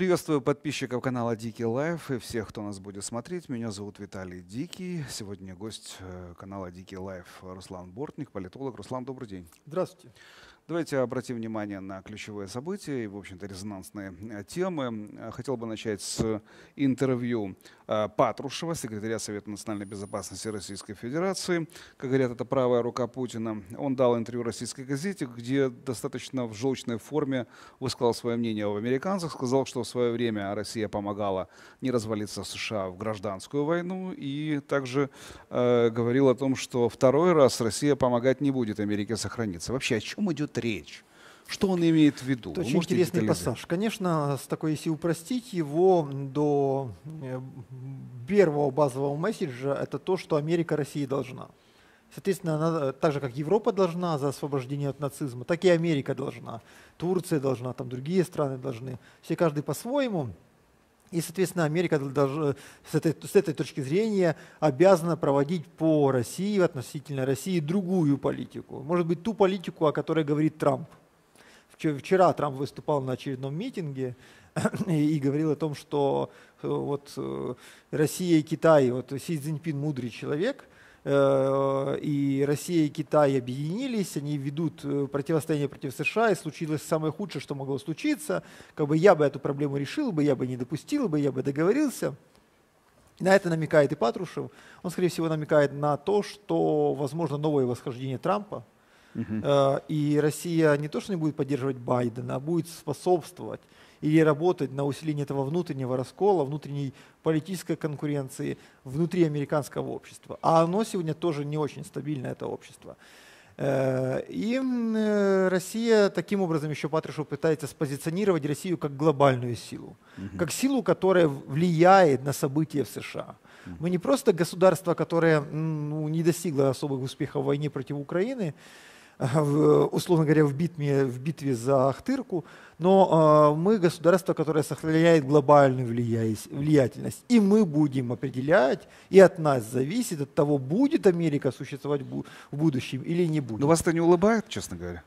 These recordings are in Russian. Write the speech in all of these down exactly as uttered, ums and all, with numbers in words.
Приветствую подписчиков канала Дикий Лайф и всех, кто нас будет смотреть. Меня зовут Виталий Дикий. Сегодня гость канала Дикий Лайф Руслан Бортник, политолог. Руслан, добрый день. Здравствуйте. Давайте обратим внимание на ключевые события и, в общем-то, резонансные темы. Хотел бы начать с интервью Патрушева, секретаря Совета национальной безопасности Российской Федерации. Как говорят, это правая рука Путина. Он дал интервью российской газете, где достаточно в желчной форме высказал свое мнение об американцах. Сказал, что в свое время Россия помогала не развалиться в США в гражданскую войну. И также э, говорил о том, что второй раз Россия помогать не будет Америке сохраниться. Вообще, о чем идет речь? Что он имеет в виду? Это очень интересный пассаж. Конечно, с такой, если упростить его до первого базового месседжа, это то, что Америка России должна. Соответственно, она, так же, как Европа должна за освобождение от нацизма, так и Америка должна. Турция должна, там другие страны должны. Все каждый по-своему. И, соответственно, Америка даже с этой, с этой точки зрения обязана проводить по России, относительно России, другую политику. Может быть, ту политику, о которой говорит Трамп. Вчера Трамп выступал на очередном митинге и говорил о том, что вот Россия и Китай, вот Си Цзиньпин мудрый человек, и Россия и Китай объединились, они ведут противостояние против США, и случилось самое худшее, что могло случиться. Как бы я бы эту проблему решил бы, я бы не допустил бы, я бы договорился. И на это намекает и Патрушев. Он, скорее всего, намекает на то, что возможно новое восхождение Трампа. Uh-huh. И Россия не то, что не будет поддерживать Байдена, а будет способствовать или работать на усиление этого внутреннего раскола, внутренней политической конкуренции внутри американского общества. А оно сегодня тоже не очень стабильное, это общество. И Россия таким образом, еще Патрушев пытается спозиционировать Россию как глобальную силу, uh-huh. как силу, которая влияет на события в США. Uh-huh. Мы не просто государство, которое ну, не достигло особых успехов в войне против Украины, в, условно говоря, в битве, в битве за Ахтырку, но э, мы государство, которое сохраняет глобальную влиятельность. И мы будем определять, и от нас зависит, от того, будет Америка существовать в будущем или не будет. Но вас это не улыбает, честно говоря?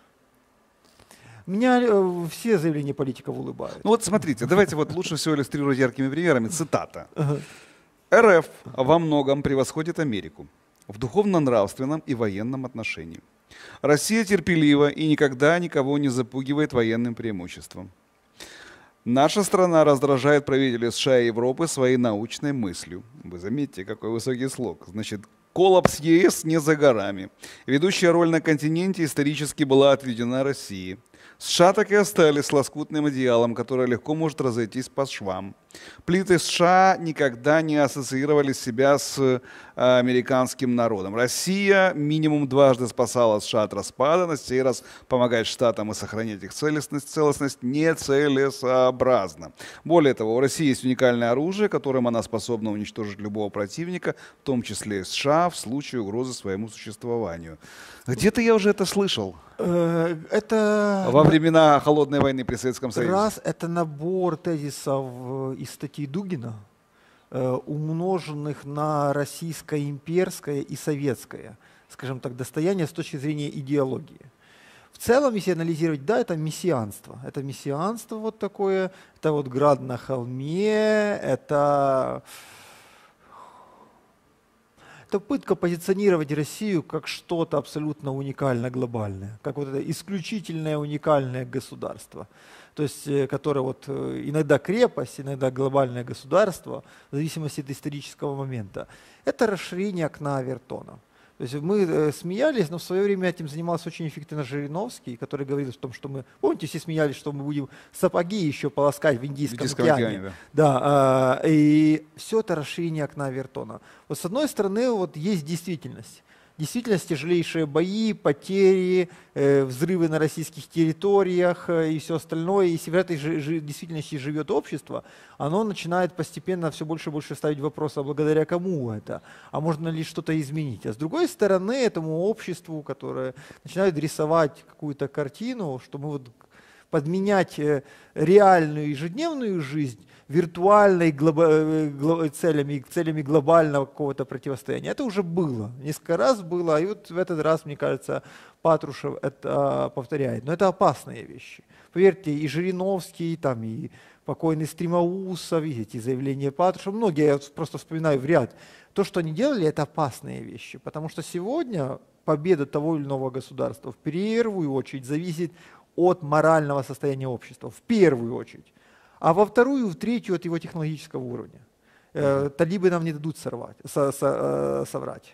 Меня э, все заявления политиков улыбают. Ну вот смотрите, давайте вот лучше всего иллюстрировать яркими примерами. Цитата. эр эф во многом превосходит Америку в духовно-нравственном и военном отношении. Россия терпелива и никогда никого не запугивает военным преимуществом. Наша страна раздражает правителей США и Европы своей научной мыслью. Вы заметите, какой высокий слог. Значит, коллапс ЕС не за горами. Ведущая роль на континенте исторически была отведена России. США так и остались с лоскутным одеялом, которое легко может разойтись по швам. Плиты США никогда не ассоциировали себя с э, американским народом. Россия минимум дважды спасала США от распада, на сей раз помогать Штатам и сохранять их целостность, целостность нецелесообразно. Более того, у России есть уникальное оружие, которым она способна уничтожить любого противника, в том числе и США, в случае угрозы своему существованию. Где-то я уже это слышал. Это во времена холодной войны при Советском Союзе. Раз это набор тезисов из статьи Дугина, умноженных на российское имперское и советское, скажем так, достояние с точки зрения идеологии. В целом, если анализировать, да, это мессианство. Это мессианство вот такое, это вот град на холме, это... Это попытка позиционировать Россию как что-то абсолютно уникальное, глобальное, как вот это исключительное уникальное государство, то есть, которое вот иногда крепость, иногда глобальное государство, в зависимости от исторического момента. Это расширение окна Авертона. То есть мы э, смеялись, но в свое время этим занимался очень эффективно Жириновский, который говорил о том, что мы, помните, все смеялись, что мы будем сапоги еще полоскать в Индийском, в Индийском океане. океане да. Да, э, и все это расширение окна Авертона. Вот с одной стороны, вот есть действительность. Действительно тяжелейшие бои, потери, э, взрывы на российских территориях э, и все остальное. Если в этой же, же, действительности живет общество, оно начинает постепенно все больше и больше ставить вопросы, а благодаря кому это, а можно ли что-то изменить. А с другой стороны, этому обществу, которое начинает рисовать какую-то картину, что мы вот подменять реальную ежедневную жизнь виртуальной глоб... целями, целями глобального какого-то противостояния. Это уже было, несколько раз было, и вот в этот раз, мне кажется, Патрушев это повторяет. Но это опасные вещи. Поверьте, и Жириновский, там, и покойный Стримаусов, эти заявления Патрушева, многие, я просто вспоминаю в ряд. То, что они делали, это опасные вещи, потому что сегодня победа того или иного государства в первую очередь зависит от морального состояния общества, в первую очередь, а во вторую, в третью от его технологического уровня. Э, талибы нам не дадут сорвать, со, со, э, соврать.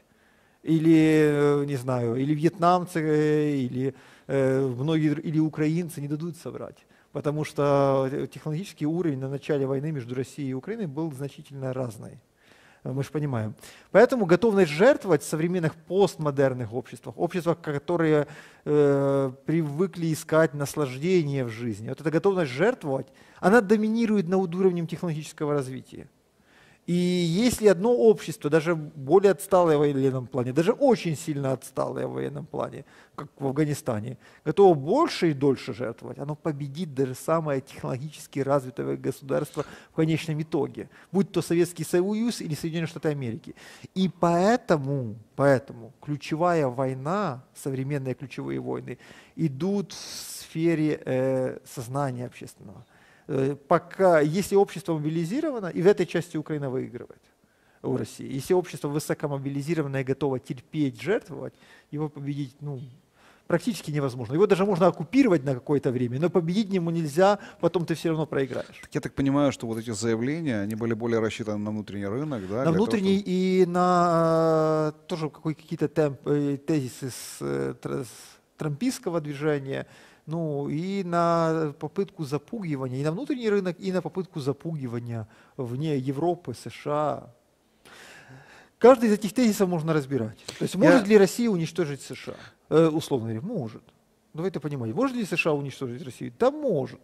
Или, не знаю, или вьетнамцы, или э, многие, или украинцы не дадут соврать. Потому что технологический уровень на начале войны между Россией и Украиной был значительно разный. Мы же понимаем. Поэтому готовность жертвовать в современных постмодерных обществах, обществах, которые э, привыкли искать наслаждение в жизни, вот эта готовность жертвовать, она доминирует над уровнем технологического развития. И если одно общество, даже более отсталое в военном плане, даже очень сильно отсталое в военном плане, как в Афганистане, готово больше и дольше жертвовать, оно победит даже самое технологически развитое государство в конечном итоге, будь то Советский Союз или Соединенные Штаты Америки. И поэтому, поэтому ключевая война, современные ключевые войны, идут в сфере э, сознания общественного. Пока, если общество мобилизировано, и в этой части Украина выигрывает у России, если общество высокомобилизировано и готово терпеть, жертвовать, его победить ну, практически невозможно. Его даже можно оккупировать на какое-то время, но победить ему нельзя, потом ты все равно проиграешь. Так я так понимаю, что вот эти заявления, они были более рассчитаны на внутренний рынок, да? На внутренний того, и на тоже какие-то темп, тезисы с, с трампийского движения, ну и на попытку запугивания, и на внутренний рынок, и на попытку запугивания вне Европы, США. Каждый из этих тезисов можно разбирать. То есть может Я... ли Россия уничтожить США? Э, условно говоря, может. Давайте понимать, может ли США уничтожить Россию? Да может.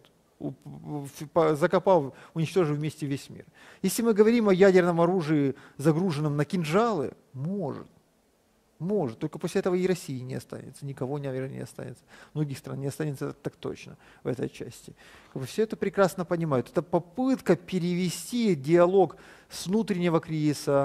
Закопав, уничтожив вместе весь мир. Если мы говорим о ядерном оружии, загруженном на кинжалы, может. Может, только после этого и России не останется, никого, наверное, не останется, многих стран не останется так точно в этой части. Все это прекрасно понимают. Это попытка перевести диалог с внутреннего кризиса,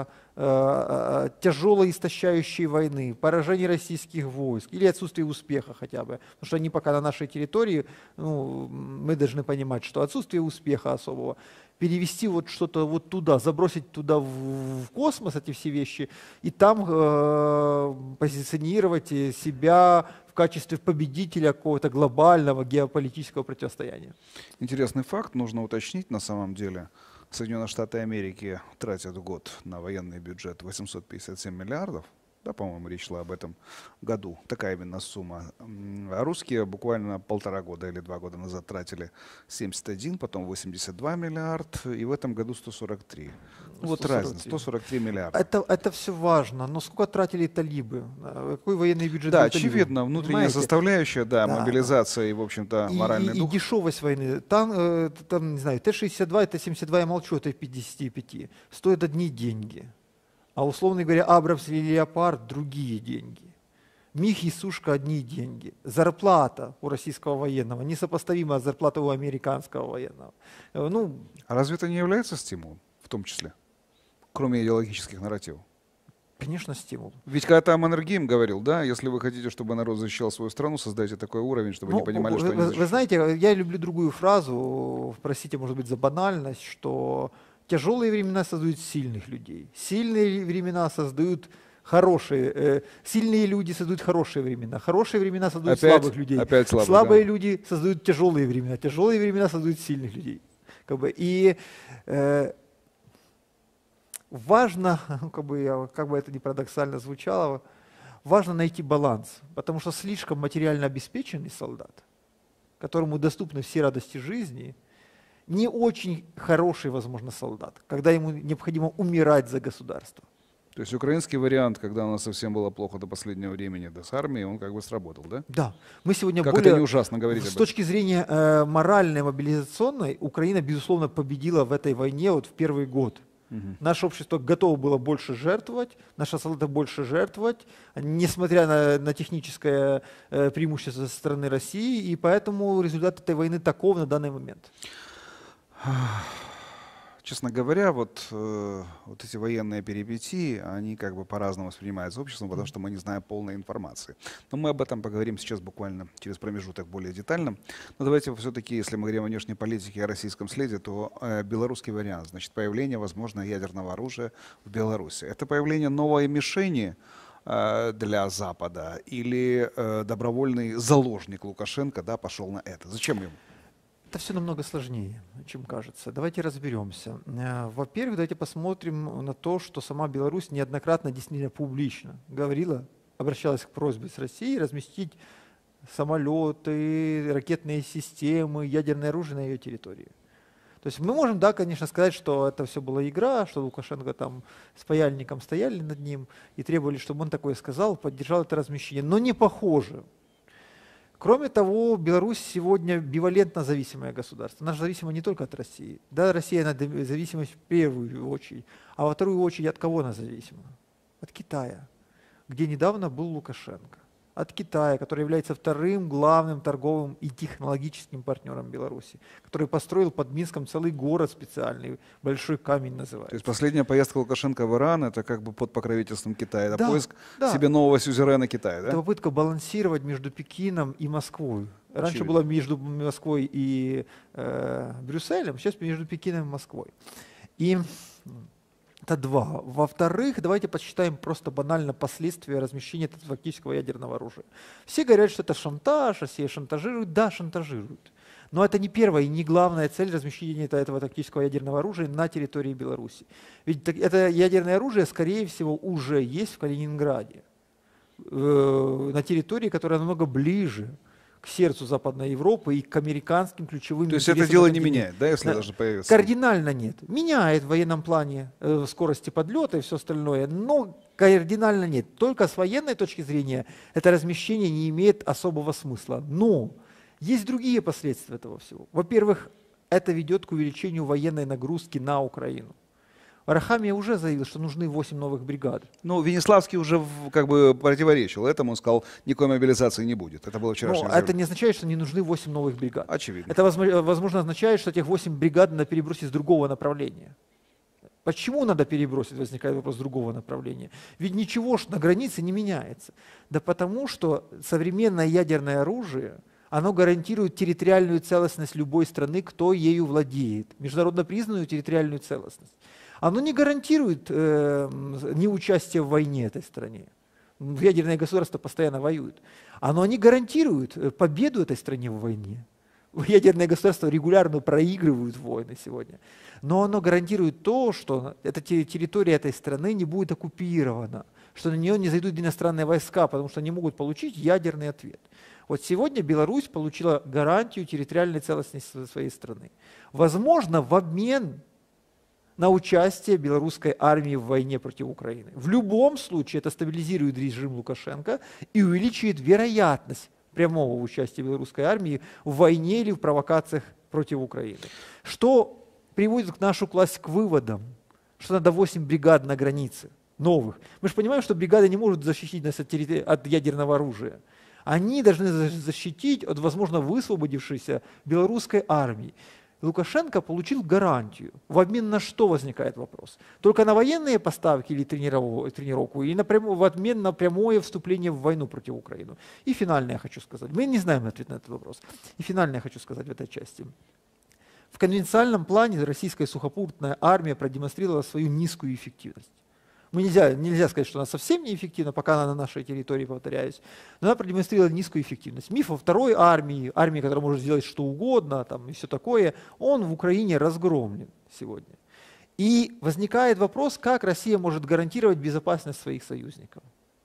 э, тяжелой истощающей войны, поражения российских войск или отсутствие успеха хотя бы. Потому что они пока на нашей территории, ну, мы должны понимать, что отсутствие успеха особого, перевести вот что-то вот туда, забросить туда в, в космос эти все вещи и там э, позиционировать себя в качестве победителя какого-то глобального геополитического противостояния. Интересный факт, нужно уточнить на самом деле. Соединенные Штаты Америки тратят в год на военный бюджет восемьсот пятьдесят семь миллиардов. Да, по-моему, речь шла об этом году. Такая именно сумма. А русские буквально полтора года или два года назад тратили семьдесят один, потом восемьдесят два миллиард, и в этом году сто сорок три. Вот разница, сто сорок три миллиарда. Это, это все важно, но сколько тратили талибы? Какой военный бюджет? Да, очевидно, внутренняя Понимаете? составляющая, да, да, мобилизация и, в общем-то, и, моральный и, дух. И дешевость войны. Там, э, там не знаю, Т шестьдесят два, Т семьдесят два, я молчу, это пятьдесят пять. Стоят одни деньги. А условно говоря, Абрамс или Леопард – другие деньги. МиГ и Сушка – одни деньги. Зарплата у российского военного несопоставима с зарплатой у американского военного. Ну, а разве это не является стимулом, в том числе, кроме идеологических нарративов? Конечно, стимул. Ведь когда Маннергейм говорил, да, если вы хотите, чтобы народ защищал свою страну, создайте такой уровень, чтобы ну, они понимали, вы, что они защищают. Вы знаете, я люблю другую фразу, простите, может быть, за банальность, что тяжелые времена создают сильных людей. Сильные времена создают хорошие. Э, сильные люди создают хорошие времена. Хорошие времена создают опять, слабых людей. Опять слабых, Слабые да. люди создают тяжелые времена. Тяжелые времена создают сильных людей. Как бы, и э, важно, как бы, как бы это ни парадоксально звучало, важно найти баланс. Потому что слишком материально обеспеченный солдат, которому доступны все радости жизни, не очень хороший, возможно, солдат, когда ему необходимо умирать за государство. То есть украинский вариант, когда у нас совсем было плохо до последнего времени, до с армией, он как бы сработал, да? Да. Мы сегодня как более, это не ужасно говорить об с этом. точки зрения э, моральной, мобилизационной, Украина, безусловно, победила в этой войне вот в первый год. Угу. Наше общество готово было больше жертвовать, наши солдаты больше жертвовать, несмотря на, на техническое э, преимущество со стороны России, и поэтому результат этой войны таков на данный момент. Честно говоря, вот, э, вот эти военные перипетии, они как бы по-разному воспринимаются обществом, потому что мы не знаем полной информации. Но мы об этом поговорим сейчас буквально через промежуток более детально. Но давайте все-таки, если мы говорим о внешней политике и о российском следе, то э, белорусский вариант, значит, появление, возможно, ядерного оружия в Беларуси. Это появление новой мишени э, для Запада или э, добровольный заложник Лукашенко, да, пошел на это? Зачем ему? Это все намного сложнее, чем кажется. Давайте разберемся. Э, Во-первых, давайте посмотрим на то, что сама Беларусь неоднократно действительно публично говорила, обращалась к просьбе с Россией разместить самолеты, ракетные системы, ядерное оружие на ее территории. То есть мы можем, да, конечно, сказать, что это все была игра, что Лукашенко там с паяльником стояли над ним и требовали, чтобы он такое сказал, поддержал это размещение. Но не похоже. Кроме того, Беларусь сегодня бивалентно зависимое государство. Она же зависима не только от России. Да, Россия она зависима в первую очередь. А во вторую очередь от кого она зависима? От Китая, где недавно был Лукашенко. От Китая, который является вторым главным торговым и технологическим партнером Беларуси, который построил под Минском целый город специальный, Большой камень называется. То есть последняя поездка Лукашенко в Иран — это как бы под покровительством Китая, это да, поиск да. себе нового сюзерена Китая, да? Это попытка балансировать между Пекином и Москвой. Раньше Очевидно. было между Москвой и э, Брюсселем, сейчас между Пекином и Москвой. И это два. Во-вторых, давайте подсчитаем просто банально последствия размещения этого фактического ядерного оружия. Все говорят, что это шантаж, Россия шантажирует. Да, шантажирует. Но это не первая и не главная цель размещения этого тактического ядерного оружия на территории Беларуси. Ведь это ядерное оружие, скорее всего, уже есть в Калининграде, на территории, которая намного ближе к сердцу Западной Европы и к американским ключевым То есть это дело не меняет, да, если даже появится? Кардинально нет. Меняет в военном плане э, скорости подлета и все остальное, но кардинально нет. Только с военной точки зрения это размещение не имеет особого смысла. Но есть другие последствия этого всего. Во-первых, это ведет к увеличению военной нагрузки на Украину. Арахамия уже заявил, что нужны восемь новых бригад. Ну, Венеславский уже в- как бы противоречил этому, он сказал, никакой мобилизации не будет. Это было вчерашнее Но это не означает, что не нужны восемь новых бригад. Очевидно. Это, возможно, возможно, означает, что этих восемь бригад надо перебросить с другого направления. Почему надо перебросить, возникает вопрос, с другого направления? Ведь ничего ж на границе не меняется. Да потому что современное ядерное оружие, оно гарантирует территориальную целостность любой страны, кто ею владеет, международно признанную территориальную целостность. Оно не гарантирует э, неучастие в войне этой стране. Ядерные государства постоянно воюют. Оно не гарантирует победу этой стране в войне. Ядерные государства регулярно проигрывают войны сегодня. Но оно гарантирует то, что эта территория этой страны не будет оккупирована, что на нее не зайдут иностранные войска, потому что они могут получить ядерный ответ. Вот сегодня Беларусь получила гарантию территориальной целостности своей страны. Возможно, в обмен на участие белорусской армии в войне против Украины. В любом случае это стабилизирует режим Лукашенко и увеличивает вероятность прямого участия белорусской армии в войне или в провокациях против Украины. Что приводит нашу власть к выводам, что надо восемь бригад на границе, новых. Мы же понимаем, что бригады не могут защитить нас от, территори- от ядерного оружия. Они должны защитить от, возможно, высвободившейся белорусской армии. Лукашенко получил гарантию. В обмен на что возникает вопрос? Только на военные поставки или тренировку, или напрямую, в обмен на прямое вступление в войну против Украины? И финальное я хочу сказать. Мы не знаем ответ на этот вопрос. И финальное я хочу сказать в этой части. В конвенциальном плане российская сухопутная армия продемонстрировала свою низкую эффективность. Мы нельзя, нельзя сказать, что она совсем неэффективна, пока она на нашей территории, повторяюсь, но она продемонстрировала низкую эффективность. Миф о второй армии, армии, которая может сделать что угодно там, и все такое, он в Украине разгромлен сегодня. И возникает вопрос, как Россия может гарантировать безопасность своих союзников.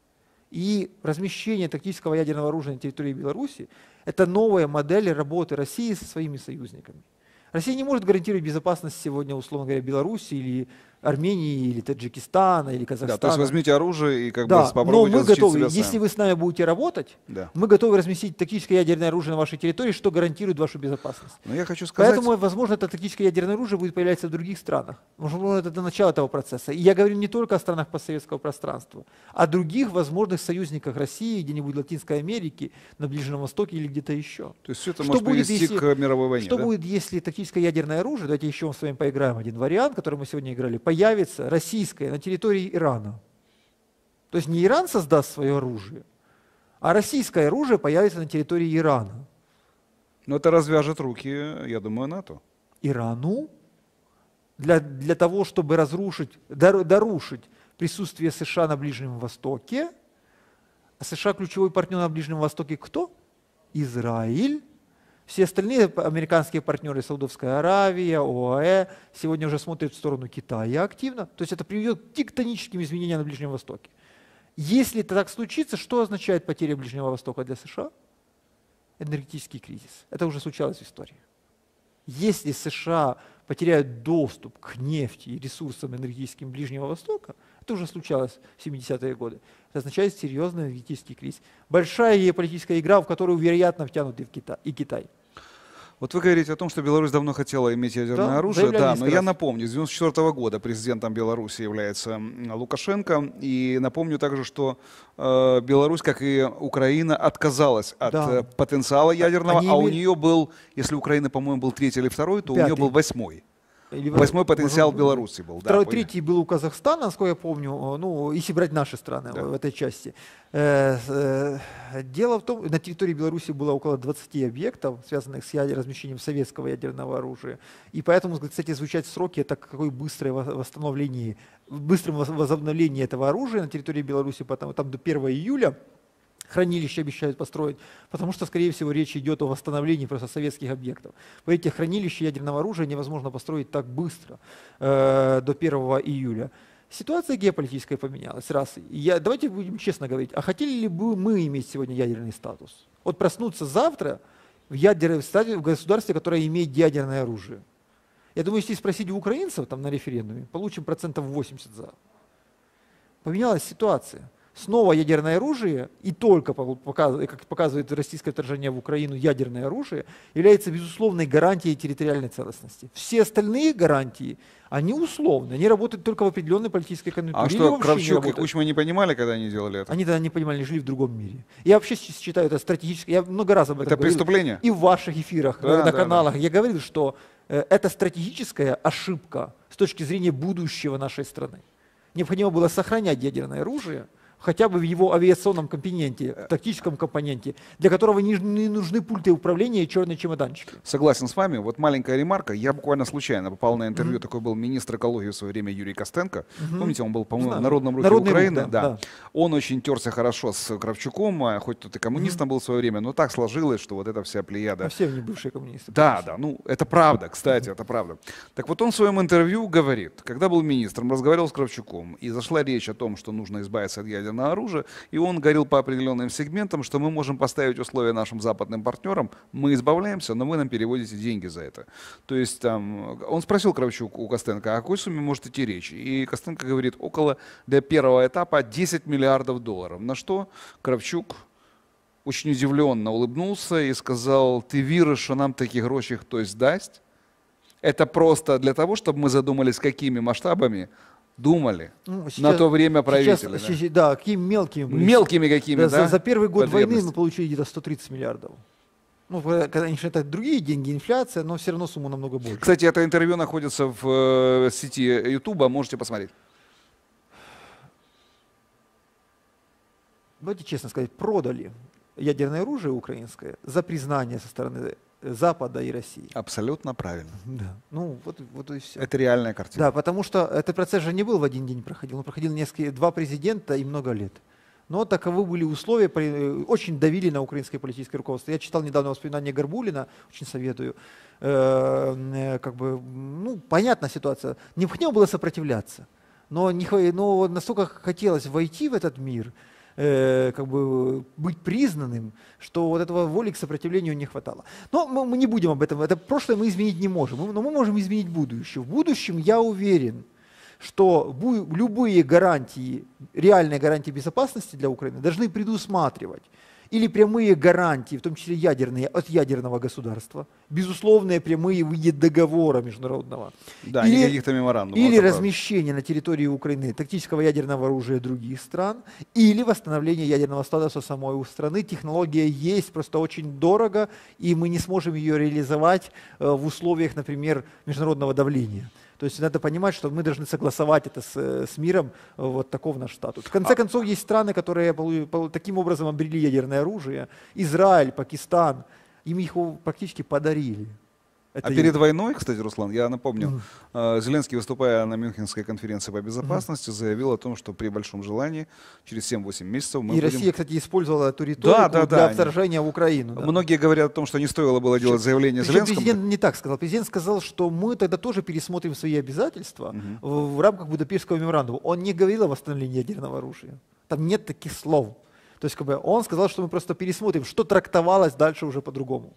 И размещение тактического ядерного оружия на территории Беларуси – это новая модель работы России со своими союзниками. Россия не может гарантировать безопасность сегодня, условно говоря, Беларуси или Армении или Таджикистана или Казахстана. Да, то есть возьмите оружие и как да, бы попробуйте но мы готовы, себя если сами. вы с нами будете работать, Да. мы готовы разместить тактическое ядерное оружие на вашей территории, что гарантирует вашу безопасность. Но я хочу сказать... Поэтому, возможно, это тактическое ядерное оружие будет появляться в других странах. Возможно, это до начала этого процесса. И я говорю не только о странах постсоветского пространства, а о других возможных союзниках России, где-нибудь в Латинской Америке, на Ближнем Востоке или где-то еще. То есть все это Что может будет, привести если, к мировой войне, Что да? будет, если тактическое ядерное оружие, давайте еще с вами поиграем один вариант, который мы сегодня играли, появится российское на территории Ирана. То есть не Иран создаст свое оружие, а российское оружие появится на территории Ирана. Но это развяжет руки, я думаю, НАТО. Ирану для, для того, чтобы разрушить, дар, дорушить присутствие США на Ближнем Востоке. А США ключевой партнер на Ближнем Востоке кто? Израиль. Все остальные американские партнеры, Саудовская Аравия, ОАЭ, сегодня уже смотрят в сторону Китая активно. То есть это приведет к тектоническим изменениям на Ближнем Востоке. Если это так случится, что означает потеря Ближнего Востока для США? Энергетический кризис. Это уже случалось в истории. Если США потеряют доступ к нефти и ресурсам энергетическим Ближнего Востока, это уже случалось в семидесятые годы, это означает серьезный энергетический кризис. Большая геополитическая игра, в которую, вероятно, втянут и, в Китай, и Китай. Вот вы говорите о том, что Беларусь давно хотела иметь ядерное Да, оружие. Да, но я раз. напомню, с девяносто четвёртого года президентом Беларуси является Лукашенко. И напомню также, что э, Беларусь, как и Украина, отказалась от Да. э, потенциала ядерного, Они а у имели- нее был, если Украина, по-моему, был третий или второй, то у Пятый. нее был восьмой. Или Восьмой потенциал может, Беларуси был. Второй, да, третий был у Казахстана, насколько я помню, ну, если брать наши страны Да. в этой части. Э, э, Дело в том, на территории Беларуси было около двадцати объектов, связанных с ядер- размещением советского ядерного оружия. И поэтому, кстати, звучат сроки, это какое быстрое во- восстановление, быстрое воз- возобновление этого оружия на территории Беларуси, потому там до первого июля. Хранилище обещают построить, потому что, скорее всего, речь идет о восстановлении просто советских объектов. Поверьте, хранилище ядерного оружия невозможно построить так быстро, э, до первого июля. Ситуация геополитическая поменялась, раз. И Я, давайте будем честно говорить, а хотели ли бы мы иметь сегодня ядерный статус? Вот проснуться завтра в, ядерном статусе, в государстве, которое имеет ядерное оружие. Я думаю, если спросить у украинцев там, на референдуме, получим процентов восемьдесят за. Поменялась ситуация. Снова ядерное оружие, и только, как показывает российское вторжение в Украину, ядерное оружие является безусловной гарантией территориальной целостности. Все остальные гарантии, они условны, они работают только в определенной политической конъюнктуре. А или что, вообще не Кравчук и работают. Кучма не понимали, когда они делали это? Они тогда не понимали, они жили в другом мире. Я вообще считаю это стратегическое, я много раз об этом Это говорил. преступление? И в ваших эфирах, Да, на да, каналах. Я говорил, что э, это стратегическая ошибка с точки зрения будущего нашей страны. Необходимо было сохранять ядерное оружие, хотя бы в его авиационном компоненте, в тактическом компоненте, для которого не, не нужны пульты управления и черные чемоданчики. Согласен с вами. Вот маленькая ремарка. Я буквально случайно попал на интервью. Mm-hmm. Такой был министр экологии в свое время Юрий Костенко. Mm-hmm. Помните, он был, по-моему, в Народном рухе Народный Украины. рух, да, да. Да. Он очень терся хорошо с Кравчуком, а хоть тут и коммунистом mm-hmm. был в свое время, но так сложилось, что вот эта вся плеяда... А все они бывшие коммунисты. Да, да, ну это правда, кстати, mm-hmm. это правда. Так вот он в своем интервью говорит, когда был министром, разговаривал с Кравчуком, и зашла речь о том, что нужно избавиться от ядерного оружия, и он говорил по определенным сегментам, что мы можем поставить условия нашим западным партнерам, мы избавляемся, но вы нам переводите деньги за это. То есть там, он спросил Кравчук у Костенко, о какой сумме может идти речь? И Костенко говорит, около для первого этапа десять миллиардов долларов. На что Кравчук очень удивленно улыбнулся и сказал, ты веришь, что нам такие гроши хтось дасть? Это просто для того, чтобы мы задумались, какими масштабами думали ну, сейчас, на то время правители. Сейчас, да. сейчас, да, какими мелкими были. Мелкими какими, да? да? За, за первый год войны мы получили где-то сто тридцать миллиардов. Ну, конечно, это другие деньги, инфляция, но все равно сумма намного больше. Кстати, это интервью находится в э, сети Ютуба, можете посмотреть. Давайте честно сказать, продали ядерное оружие украинское за признание со стороны Запада и России. Абсолютно правильно. Да. Ну, вот, вот и все. Это реальная картина. Да, потому что этот процесс же не был в один день проходил, он проходил несколько, два президента и много лет. Но таковы были условия, очень давили на украинское политическое руководство. Я читал недавно воспоминания Горбулина, очень советую. Э, как бы, ну, понятна ситуация. Необходимо было сопротивляться, но, не, но настолько хотелось войти в этот мир, Э, как бы быть признанным, что вот этого воли к сопротивлению не хватало. Но мы, мы не будем об этом. Это прошлое мы изменить не можем, но мы можем изменить будущее. В будущем я уверен, что любые гарантии, реальные гарантии безопасности для Украины должны предусматривать или прямые гарантии, в том числе ядерные, от ядерного государства, безусловные прямые в виде договора международного, да, или, каких-то меморандумов, или размещение на территории Украины тактического ядерного оружия других стран, или восстановление ядерного статуса самой у страны. Технология есть, просто очень дорого, и мы не сможем ее реализовать в условиях, например, международного давления. То есть надо понимать, что мы должны согласовать это с, с миром, вот таков наш статус. В конце концов, есть страны, которые таким образом обрели ядерное оружие. Израиль, Пакистан, им их практически подарили. Это а перед войной, кстати, Руслан, я напомню, mm. Зеленский, выступая на Мюнхенской конференции по безопасности, mm. заявил о том, что при большом желании через семь-восемь месяцев мы И будем... Россия, кстати, использовала эту риторику да, да, для да, вторжения они... в Украину. Да. Многие говорят о том, что не стоило было делать заявление Зеленскому. Президент не так сказал. Президент сказал, что мы тогда тоже пересмотрим свои обязательства mm-hmm. в, в рамках Будапештского меморандума. Он не говорил о восстановлении ядерного оружия. Там нет таких слов. То есть как бы, он сказал, что мы просто пересмотрим, что трактовалось дальше уже по-другому.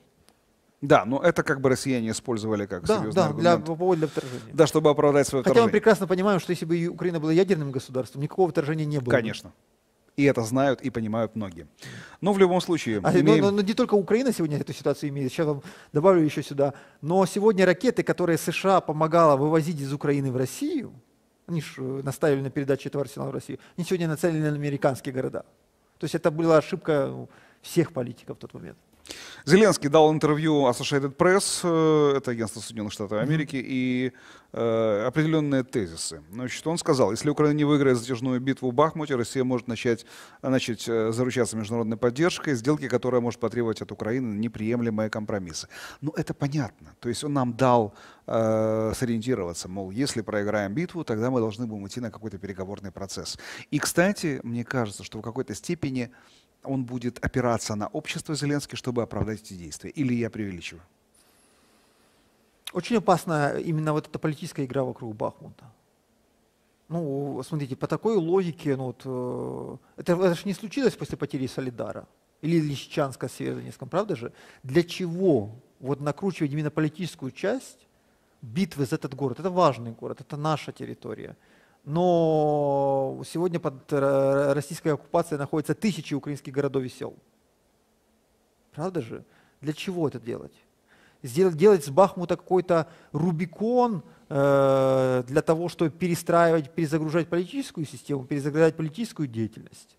Да, но это как бы россияне использовали как да, серьезный да, аргумент. Для, повод для вторжения. Да, чтобы оправдать свое Хотя вторжение. мы прекрасно понимаем, что если бы Украина была ядерным государством, никакого вторжения не было. Конечно. И это знают и понимают многие. Но в любом случае... А, имеем... но, но, но не только Украина сегодня эту ситуацию имеет, сейчас вам добавлю еще сюда. Но сегодня ракеты, которые США помогала вывозить из Украины в Россию, они же наставили на передачу этого арсенала в Россию, они сегодня нацелены на американские города. То есть это была ошибка всех политиков в тот момент. Зеленский дал интервью Associated Press, это агентство Соединенных Штатов Америки, mm-hmm. и э, определенные тезисы. Значит, он сказал, если Украина не выиграет затяжную битву в Бахмуте, Россия может начать, начать э, заручаться международной поддержкой, сделки, которая может потребовать от Украины неприемлемые компромиссы. Ну, это понятно. То есть он нам дал э, сориентироваться, мол, если проиграем битву, тогда мы должны будем идти на какой-то переговорный процесс. И, кстати, мне кажется, что в какой-то степени он будет опираться на общество Зеленский, чтобы оправдать эти действия. Или я преувеличиваю? Очень опасна именно вот эта политическая игра вокруг Бахмута. Ну, смотрите, по такой логике, ну, вот, э, это, это же не случилось после потери Солидара или Лисичанска с Северодонецком, правда же? Для чего вот накручивать именно политическую часть битвы за этот город? Это важный город, это наша территория. Но сегодня под российской оккупацией находятся тысячи украинских городов и сел. Правда же? Для чего это делать? Сделать, делать с Бахмута какой-то Рубикон э, для того, чтобы перестраивать, перезагружать политическую систему, перезагружать политическую деятельность.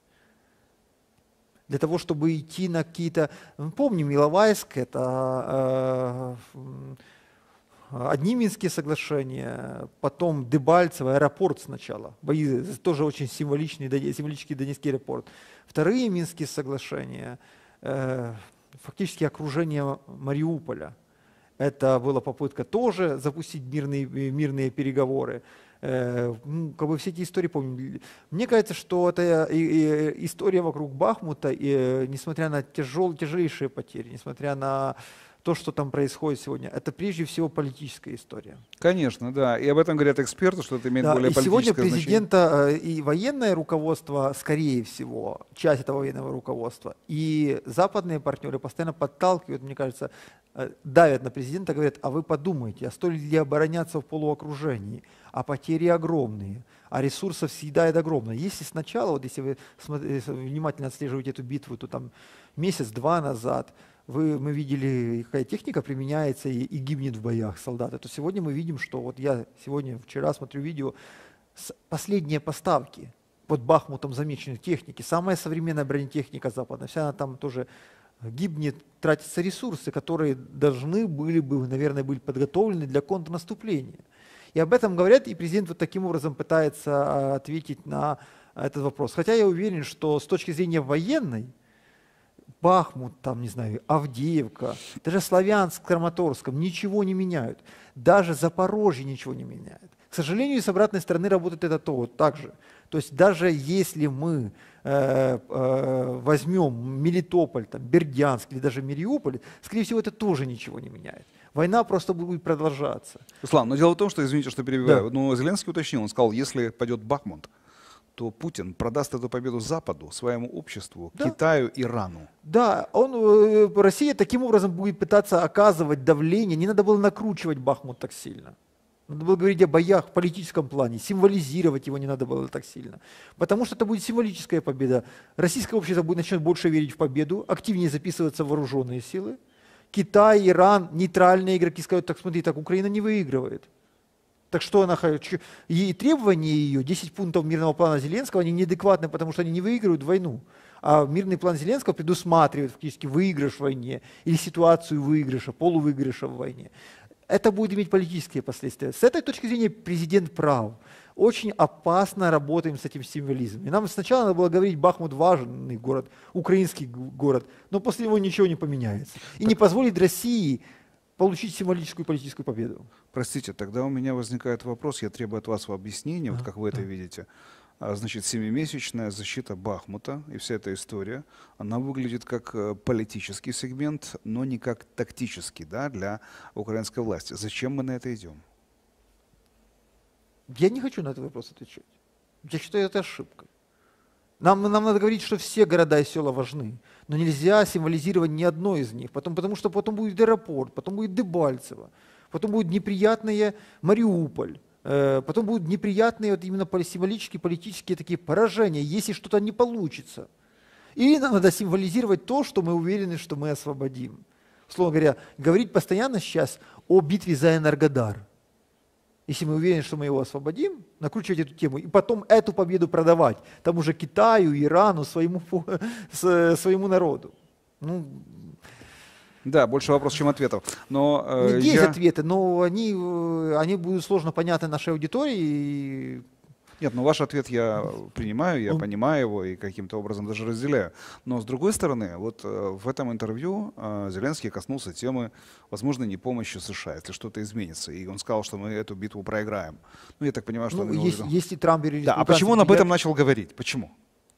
Для того, чтобы идти на какие-то... Помним, Иловайск, это... Э, Одни Минские соглашения, потом Дебальцево, аэропорт сначала, бои, тоже очень символичный, символический Донецкий аэропорт. Вторые Минские соглашения, э, фактически окружение Мариуполя. Это была попытка тоже запустить мирные, мирные переговоры. Э, ну, как бы все эти истории помним. Мне кажется, что это и, и, история вокруг Бахмута, и, несмотря на тяжел, тяжелейшие потери, несмотря на то, что там происходит сегодня, это прежде всего политическая история. Конечно, да. И об этом говорят эксперты, что это имеет да, более и политическое сегодня президента значение. И военное руководство, скорее всего, часть этого военного руководства, и западные партнеры постоянно подталкивают, мне кажется, давят на президента, говорят, а вы подумайте, а стоит ли обороняться в полуокружении, а потери огромные, а ресурсов съедает огромно. Если сначала, вот если вы смотрите, внимательно отслеживаете эту битву, то там месяц-два назад Вы, мы видели, какая техника применяется и, и гибнет в боях солдаты, то сегодня мы видим, что вот я сегодня, вчера смотрю видео, последние поставки под Бахмутом замечены техники, самая современная бронетехника западная, вся она там тоже гибнет, тратятся ресурсы, которые должны были бы, наверное, быть подготовлены для контрнаступления. И об этом говорят, и президент вот таким образом пытается ответить на этот вопрос. Хотя я уверен, что с точки зрения военной, Бахмут, там, не знаю, Авдеевка, даже Славянск, Краматорском ничего не меняют. Даже Запорожье ничего не меняет. К сожалению, с обратной стороны работает это то, вот так же. То есть даже если мы э, э, возьмем Мелитополь, там, Бердянск или даже Мариуполь, скорее всего, это тоже ничего не меняет. Война просто будет продолжаться. Руслан, но дело в том, что, извините, что перебиваю, да. но Зеленский уточнил, он сказал, если пойдет Бахмут, то Путин продаст эту победу Западу, своему обществу, да. Китаю, Ирану. Да, он, Россия таким образом будет пытаться оказывать давление. Не надо было накручивать Бахмут так сильно. Надо было говорить о боях в политическом плане, символизировать его не надо было так сильно. Потому что это будет символическая победа. Российское общество будет, начнет больше верить в победу, активнее записываться в вооруженные силы. Китай, Иран, нейтральные игроки скажут, так смотри, так Украина не выигрывает. Так что она хочет? И требования ее, десять пунктов мирного плана Зеленского, они неадекватны, потому что они не выигрывают войну. А мирный план Зеленского предусматривает фактически выигрыш в войне или ситуацию выигрыша, полувыигрыша в войне. Это будет иметь политические последствия. С этой точки зрения президент прав. Очень опасно работаем с этим символизмом. И нам сначала надо было говорить, Бахмут важный город, украинский город, но после него ничего не поменяется. И так не позволит России получить символическую политическую победу. Простите, тогда у меня возникает вопрос, я требую от вас объяснения, а, вот как вы это а. видите. Значит, семимесячная защита Бахмута и вся эта история, она выглядит как политический сегмент, но не как тактический, да, для украинской власти. Зачем мы на это идем? Я не хочу на этот вопрос отвечать. Я считаю, это ошибкой. Нам, нам надо говорить, что все города и села важны, но нельзя символизировать ни одно из них, потом, потому что потом будет аэропорт, потом будет Дебальцево, потом будет неприятный Мариуполь. Потом будут неприятные вот именно символические, политические такие поражения, если что-то не получится. Или нам надо символизировать то, что мы уверены, что мы освободим. Словно говоря, говорить постоянно сейчас о битве за Энергодар. Если мы уверены, что мы его освободим, накручивать эту тему, и потом эту победу продавать тому же Китаю, Ирану, своему, своему народу. Ну, да, больше вопросов, чем ответов. Но, э, Есть я... ответы, но они, они будут сложно понятны нашей аудитории. И... Нет, ну ваш ответ я принимаю, я mm. понимаю его и каким-то образом даже разделяю. Но с другой стороны, вот э, в этом интервью э, Зеленский коснулся темы возможной непомощи США, если что-то изменится. И он сказал, что мы эту битву проиграем. Ну, я так понимаю, что... Ну, он есть, если Трамп или да, а почему он об этом начал говорить? Почему?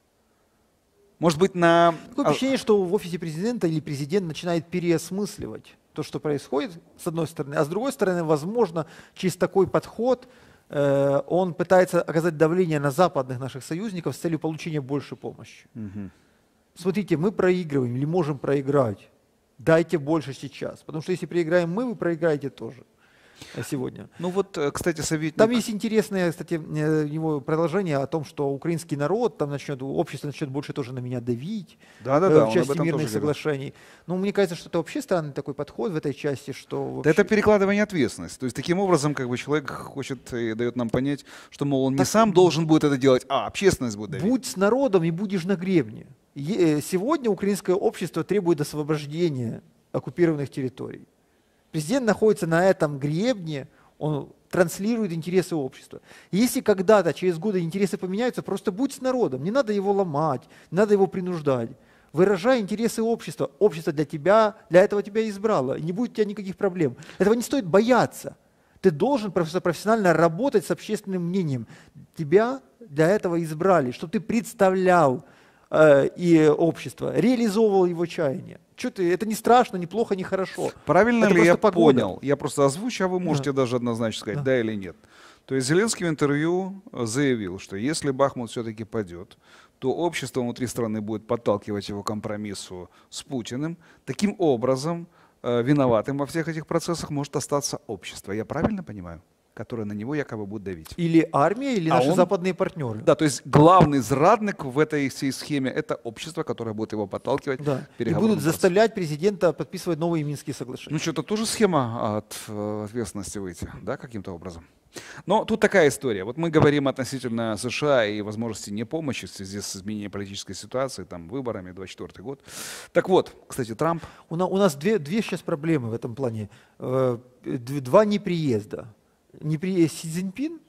Может быть, на... Такое впечатление, что в офисе президента или президент начинает переосмысливать то, что происходит, с одной стороны. А с другой стороны, возможно, через такой подход э, он пытается оказать давление на западных наших союзников с целью получения большей помощи. Угу. Смотрите, мы проигрываем или можем проиграть. Дайте больше сейчас. Потому что если проиграем мы, вы проиграете тоже. Сегодня. Ну вот, кстати, советник... Там есть интересное, кстати, его продолжение о том, что украинский народ, там начнет, общество начнет больше тоже на меня давить да, да, да, в части мирных соглашений. Но мне кажется, что это вообще странный такой подход в этой части, что... Вообще... Да это перекладывание ответственности. То есть таким образом как бы человек хочет и дает нам понять, что, мол, он так... не сам должен будет это делать, а общественность будет давить. Будь с народом и будешь на гребне. Сегодня украинское общество требует освобождения оккупированных территорий. Президент находится на этом гребне, он транслирует интересы общества. Если когда-то, через годы интересы поменяются, просто будь с народом, не надо его ломать, не надо его принуждать. Выражай интересы общества. Общество для тебя, для этого тебя избрало, и не будет у тебя никаких проблем. Этого не стоит бояться. Ты должен профессионально работать с общественным мнением. Тебя для этого избрали, чтобы ты представлял э, и общество, реализовывал его чаяния. Что ты, это не страшно, не плохо, не хорошо. Правильно это ли я погода. понял? Я просто озвучу, а вы можете да. даже однозначно сказать, да. да или нет. То есть Зеленский в интервью заявил, что если Бахмут все-таки падет, то общество внутри страны будет подталкивать его к компромиссу с Путиным. Таким образом, э, виноватым во всех этих процессах может остаться общество. Я правильно понимаю? Которое на него якобы будет давить. Или армия, или а наши он, западные партнеры. Да, то есть главный зрадник в этой всей схеме — это общество, которое будет его подталкивать. Да. И будут заставлять президента подписывать новые Минские соглашения. Ну что-то тоже схема от э, ответственности выйти, да, каким-то образом. Но тут такая история. Вот мы говорим относительно США и возможности непомощи в связи с изменением политической ситуации, там, выборами, двадцать четвёртый год. Так вот, кстати, Трамп... У, на, у нас две, две сейчас проблемы в этом плане. Э, два неприезда. Не при... Си Цзиньпин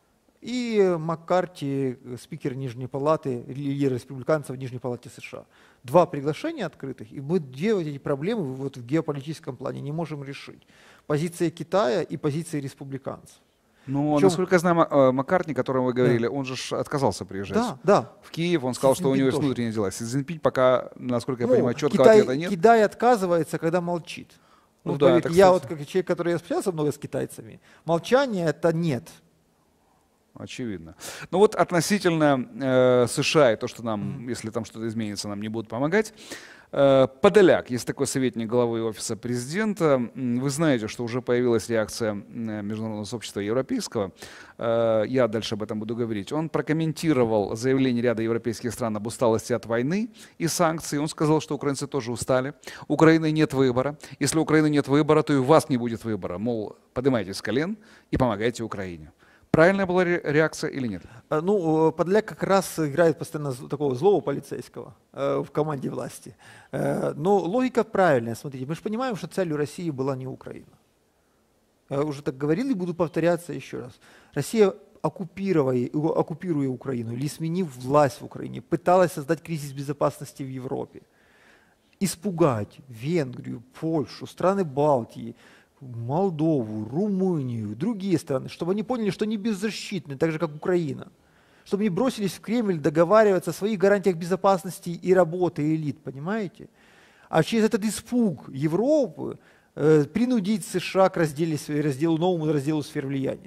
и Маккарти, спикер Нижней Палаты, лидер республиканцев в Нижней Палате США. Два приглашения открытых, и мы две вот эти проблемы вот в геополитическом плане не можем решить. Позиция Китая и позиция республиканцев. Ну, насколько я знаю, Маккартни, о котором вы говорили, да. он же отказался приезжать да, да. в Киев. Он сказал, что у него есть внутренние дела. Си Цзиньпин пока, насколько я ну, понимаю, четкого Китай, ответа нет. Китай отказывается, когда молчит. Ну, ну, да, поверьте, это, я вот как человек, который общался много с китайцами, молчание это нет. Очевидно. Ну вот относительно э, США и то, что нам, mm. если там что-то изменится, нам не будут помогать. Подоляк, есть такой советник главы офиса президента. Вы знаете, что уже появилась реакция международного сообщества европейского. Я дальше об этом буду говорить. Он прокомментировал заявление ряда европейских стран об усталости от войны и санкций. Он сказал, что украинцы тоже устали. У Украины нет выбора. Если у Украины нет выбора, то и у вас не будет выбора. Мол, поднимайтесь с колен и помогайте Украине. Правильная была реакция или нет? Ну, Подоляк как раз играет постоянно такого злого полицейского э, в команде власти. Э, но логика правильная, смотрите, мы же понимаем, что целью России была не Украина. Я уже так говорил и буду повторяться еще раз. Россия, оккупируя, оккупируя Украину или сменив власть в Украине, пыталась создать кризис безопасности в Европе, испугать Венгрию, Польшу, страны Балтии, Молдову, Румынию, другие страны, чтобы они поняли, что они беззащитны, так же, как Украина. Чтобы они бросились в Кремль договариваться о своих гарантиях безопасности и работы элит, понимаете? А через этот испуг Европы э, принудить США к разделе, разделу, новому разделу сфер влияния.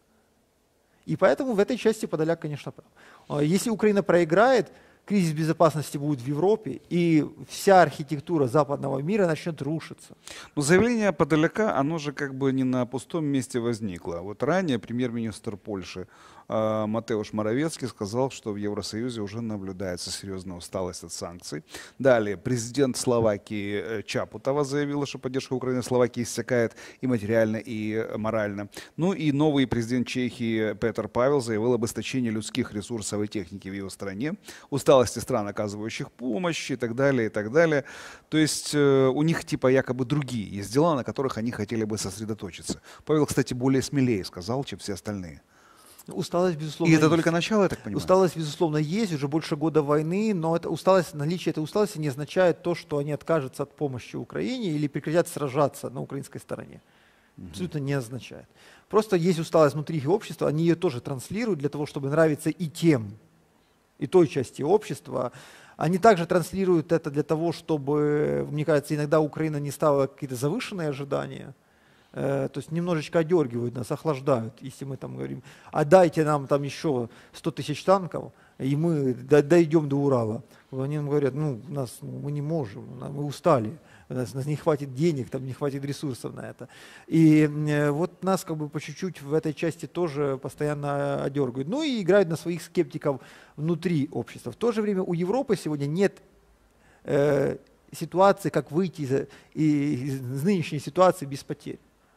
И поэтому в этой части Подоляк, конечно, прав. Если Украина проиграет, кризис безопасности будет в Европе, и вся архитектура западного мира начнет рушиться. Но заявление Подоляка, оно же как бы не на пустом месте возникло. Вот ранее премьер-министр Польши э, Матеуш Моровецкий сказал, что в Евросоюзе уже наблюдается серьезная усталость от санкций. Далее президент Словакии Чапутова заявила, что поддержка Украины Словакии иссякает и материально, и морально. Ну и новый президент Чехии Петр Павел заявил об истощении людских ресурсов и техники в его стране. Усталость стран, оказывающих помощь и так далее, и так далее. То есть э, у них типа якобы другие есть дела, на которых они хотели бы сосредоточиться. Павел, кстати, более смелее сказал, чем все остальные. Усталость, безусловно, И это есть. только начало, я так понимаю? Усталость, безусловно, есть, уже больше года войны, но это усталость, наличие этой усталости не означает то, что они откажутся от помощи Украине или прекратят сражаться на украинской стороне. Угу. Абсолютно не означает. Просто есть усталость внутри их общества, они ее тоже транслируют для того, чтобы нравиться и тем, и той части общества. Они также транслируют это для того, чтобы, мне кажется, иногда Украина не ставила какие-то завышенные ожидания, э, то есть немножечко одергивают нас, охлаждают, если мы там говорим, а дайте нам там еще сто тысяч танков, и мы дойдем до Урала. Они нам говорят, ну, нас, ну, мы не можем, мы устали. У нас, у нас не хватит денег, там не хватит ресурсов на это. И э, вот нас как бы по чуть-чуть в этой части тоже постоянно одергивают. Ну и играют на своих скептиков внутри общества. В то же время у Европы сегодня нет э, ситуации, как выйти из, из, из нынешней ситуации без потерь.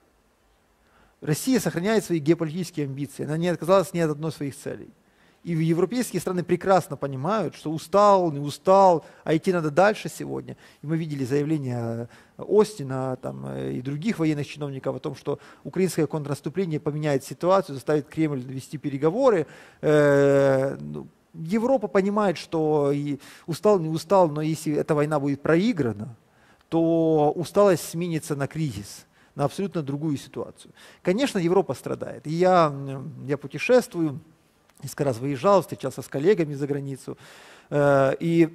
Россия сохраняет свои геополитические амбиции, она не отказалась ни от одной из своих целей. И европейские страны прекрасно понимают, что устал, не устал, а идти надо дальше сегодня. И мы видели заявления Остина там, и других военных чиновников о том, что украинское контрнаступление поменяет ситуацию, заставит Кремль вести переговоры. Европа понимает, что и устал, не устал, но если эта война будет проиграна, то усталость сменится на кризис, на абсолютно другую ситуацию. Конечно, Европа страдает. И я, я путешествую, несколько раз выезжал, встречался с коллегами за границу. И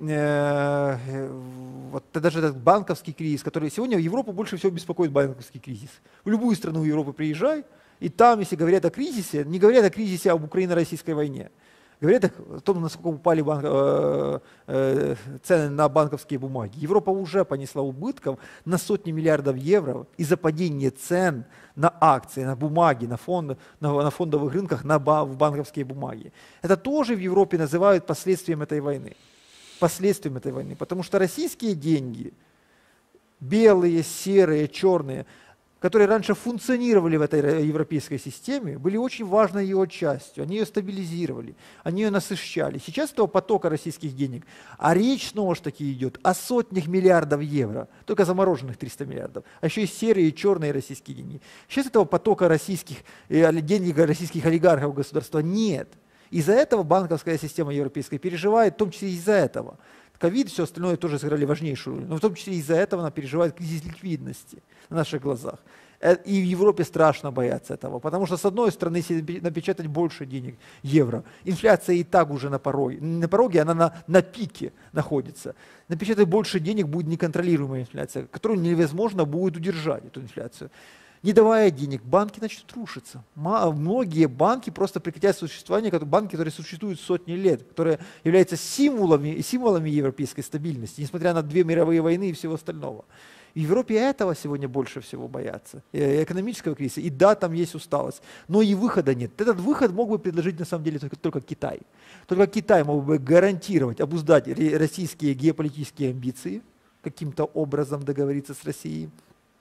вот даже этот банковский кризис, который сегодня Европу больше всего беспокоит банковский кризис. В любую страну Европы приезжай, и там, если говорят о кризисе, не говорят о кризисе, а об украино-российской войне. Говорят о том, насколько упали банк, э, э, цены на банковские бумаги. Европа уже понесла убытков на сотни миллиардов евро из-за падения цен на акции, на бумаги, на, фонд, на, на фондовых рынках, на ба, в банковские бумаги. Это тоже в Европе называют последствием этой войны. Последствием этой войны. Потому что российские деньги, белые, серые, черные, которые раньше функционировали в этой европейской системе, были очень важной ее частью. Они ее стабилизировали, они ее насыщали. Сейчас этого потока российских денег, а речь снова же таки идет о сотнях миллиардов евро, только замороженных триста миллиардов, а еще и серые и черные российские деньги. Сейчас этого потока российских денег российских олигархов государства нет. Из-за этого банковская система европейская переживает, в том числе из-за этого. Ковид и все остальное тоже сыграли важнейшую роль, но в том числе из-за этого она переживает кризис ликвидности на наших глазах. И в Европе страшно бояться этого, потому что с одной стороны, если напечатать больше денег, евро, инфляция и так уже на пороге, не на пороге, она на, на пике находится. Напечатать больше денег будет неконтролируемая инфляция, которую невозможно будет удержать, эту инфляцию. Не давая денег, банки начнут рушиться. Многие банки просто прекратят существование, банки, которые существуют сотни лет, которые являются символами, символами европейской стабильности, несмотря на две мировые войны и всего остального. В Европе этого сегодня больше всего боятся, экономического кризиса. И да, там есть усталость, но и выхода нет. Этот выход мог бы предложить на самом деле только, только Китай. Только Китай мог бы гарантировать, обуздать российские геополитические амбиции, каким-то образом договориться с Россией.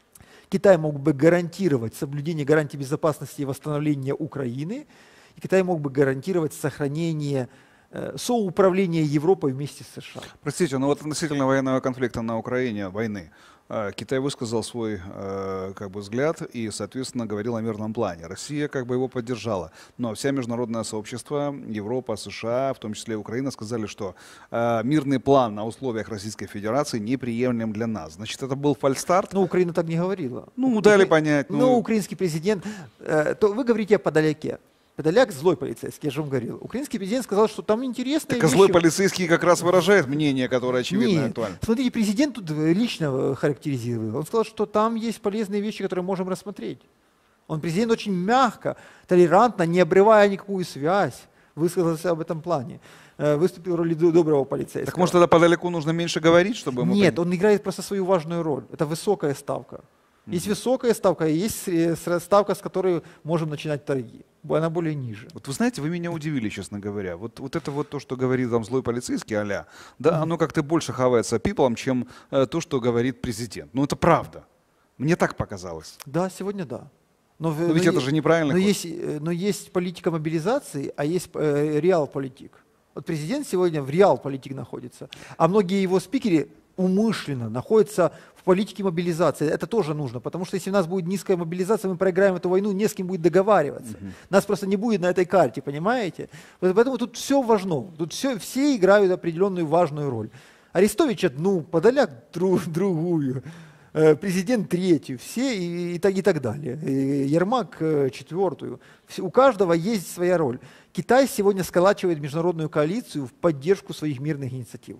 Китай мог бы гарантировать соблюдение гарантий безопасности и восстановления Украины, и Китай мог бы гарантировать сохранение э, соуправления Европой вместе с США. Простите, но вот относительно военного конфликта на Украине, войны, Китай высказал свой как бы, взгляд и, соответственно, говорил о мирном плане. Россия как бы его поддержала. Но вся международное сообщество, Европа, США, в том числе и Украина, сказали, что э, мирный план на условиях Российской Федерации неприемлем для нас. Значит, это был фальстарт? Ну, Украина так не говорила. Ну, дали понять. Ну, ну украинский президент... Э, то вы говорите о Подоляке. Подоляк злой полицейский, я же вам говорил. Украинский президент сказал, что там интересные так, вещи. Так злой полицейский как раз выражает мнение, которое очевидно Нет. актуально. Смотрите, президент тут лично характеризировал. Он сказал, что там есть полезные вещи, которые можем рассмотреть. Он, президент, очень мягко, толерантно, не обрывая никакую связь, высказался об этом плане. Выступил в роли доброго полицейского. Так может тогда Подоляку нужно меньше говорить, чтобы ему... Нет, он играет просто свою важную роль. Это высокая ставка. Есть высокая ставка, и есть ставка, с которой можем начинать торги. Она более ниже. Вот вы знаете, вы меня удивили, честно говоря. Вот, вот это вот то, что говорит там злой полицейский, а-ля, да, mm-hmm. оно как-то больше хавается пиплом, чем э, то, что говорит президент. Ну это правда. Мне так показалось. Да, сегодня да. Но, но ведь но это е- же неправильно. Но есть, но есть политика мобилизации, а есть э, реал-политик. Вот президент сегодня в реал-политик находится, а многие его спикеры умышленно находятся в политике мобилизации. Это тоже нужно, потому что если у нас будет низкая мобилизация, мы проиграем эту войну, не с кем будет договариваться. Uh-huh. Нас просто не будет на этой карте, понимаете? Поэтому тут все важно, тут все, все играют определенную важную роль. Арестович одну, Подоляк друг, другую, президент третью, все и, и, так, и так далее. И Ермак четвертую. У каждого есть своя роль. Китай сегодня сколачивает международную коалицию в поддержку своих мирных инициатив.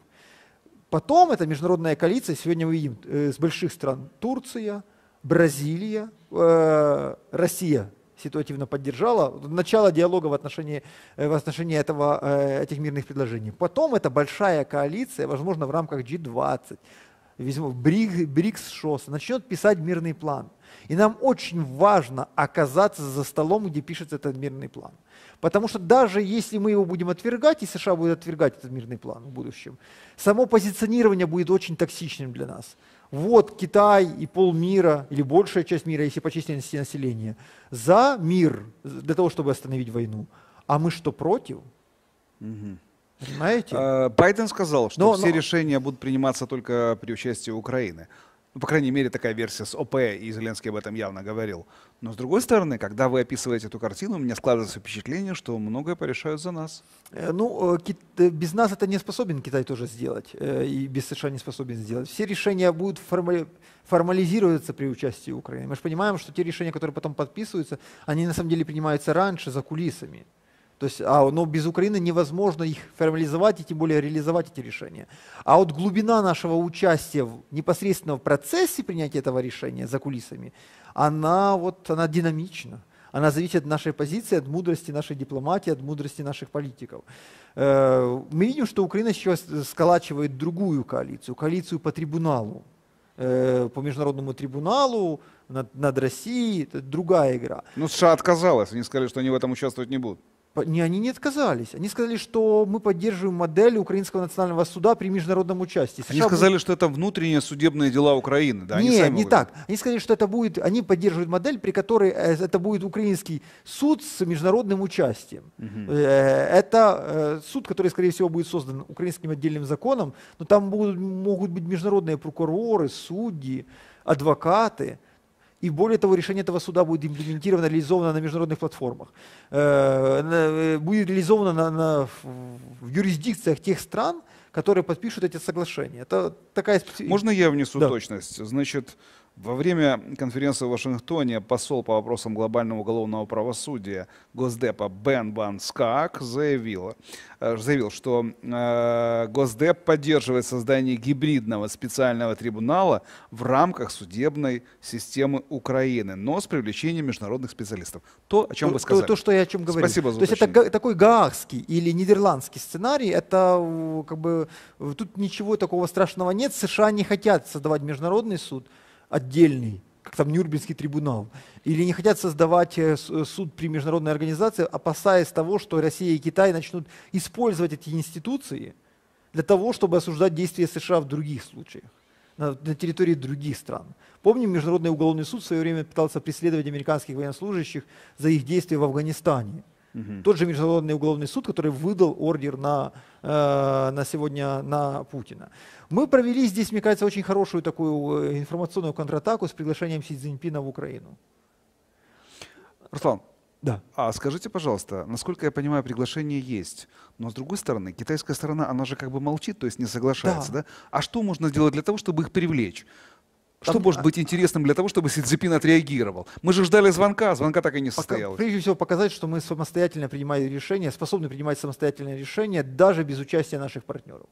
Потом эта международная коалиция, сегодня мы видим, э, с больших стран Турция, Бразилия, э, Россия ситуативно поддержала начало диалога в отношении, э, в отношении этого, э, этих мирных предложений. Потом эта большая коалиция, возможно, в рамках джи двадцать, БРИКС, ШОС, начнет писать мирный план. И нам очень важно оказаться за столом, где пишется этот мирный план. Потому что даже если мы его будем отвергать, и США будет отвергать этот мирный план в будущем, само позиционирование будет очень токсичным для нас. Вот Китай и полмира, или большая часть мира, если по численности населения, за мир, для того, чтобы остановить войну. А мы что, против? Угу. Понимаете? Байден сказал, что но, все но... решения будут приниматься только при участии Украины. Ну, по крайней мере, такая версия с ОП, и Зеленский об этом явно говорил. Но, с другой стороны, когда вы описываете эту картину, у меня складывается впечатление, что многое порешают за нас. Ну, без нас это не способен Китай тоже сделать, и без США не способен сделать. Все решения будут формали... формализироваться при участии Украины. Мы же понимаем, что те решения, которые потом подписываются, они на самом деле принимаются раньше, за кулисами. То есть, а, но без Украины невозможно их формализовать и тем более реализовать эти решения. А вот глубина нашего участия в, непосредственно в процессе принятия этого решения за кулисами, она, вот, она динамична. Она зависит от нашей позиции, от мудрости нашей дипломатии, от мудрости наших политиков. Э, мы видим, что Украина сейчас сколачивает другую коалицию, коалицию по трибуналу, э, по международному трибуналу над, над Россией. Это другая игра. Ну, США отказалась, они сказали, что они в этом участвовать не будут. Не, они не отказались. Они сказали, что мы поддерживаем модель Украинского национального суда при международном участии. США они сказали, будет... что это внутренние судебные дела Украины. Да? Нет, они не так. Они сказали, что это будет, они поддерживают модель, при которой это будет украинский суд с международным участием. Угу. Это суд, который, скорее всего, будет создан украинским отдельным законом, но там будут, могут быть международные прокуроры, судьи, адвокаты. И более того, решение этого суда будет имплементировано, реализовано на международных платформах. Э, будет реализовано на, на, в юрисдикциях тех стран, которые подпишут эти соглашения. Это такая... Можно я внесу да. точность? Значит, Во время конференции в Вашингтоне посол по вопросам глобального уголовного правосудия Госдепа Бен Ван Скаак заявил, заявил, что э, Госдеп поддерживает создание гибридного специального трибунала в рамках судебной системы Украины, но с привлечением международных специалистов. То, о чем то, вы сказали. То, то, что я о чем говорю. Спасибо за То есть это га- такой гаагский или нидерландский сценарий. Это как бы тут ничего такого страшного нет. США не хотят создавать международный суд отдельный, как там Нюрнбергский трибунал, или не хотят создавать суд при международной организации, опасаясь того, что Россия и Китай начнут использовать эти институции для того, чтобы осуждать действия США в других случаях, на, на территории других стран. Помним, Международный уголовный суд в свое время пытался преследовать американских военнослужащих за их действия в Афганистане. Угу. Тот же Международный уголовный суд, который выдал ордер на, э, на сегодня на Путина. Мы провели здесь, мне кажется, очень хорошую такую информационную контратаку с приглашением Си Цзиньпина в Украину. Руслан, да. А скажите, пожалуйста, насколько я понимаю, приглашение есть, но с другой стороны, китайская сторона, она же как бы молчит, то есть не соглашается, да? да? А что можно сделать для того, чтобы их привлечь? Что Там, может быть интересным для того, чтобы Си Цзиньпин отреагировал? Мы же ждали звонка, звонка так и не состоялось. Прежде всего показать, что мы самостоятельно принимаем решения, способны принимать самостоятельные решения даже без участия наших партнеров.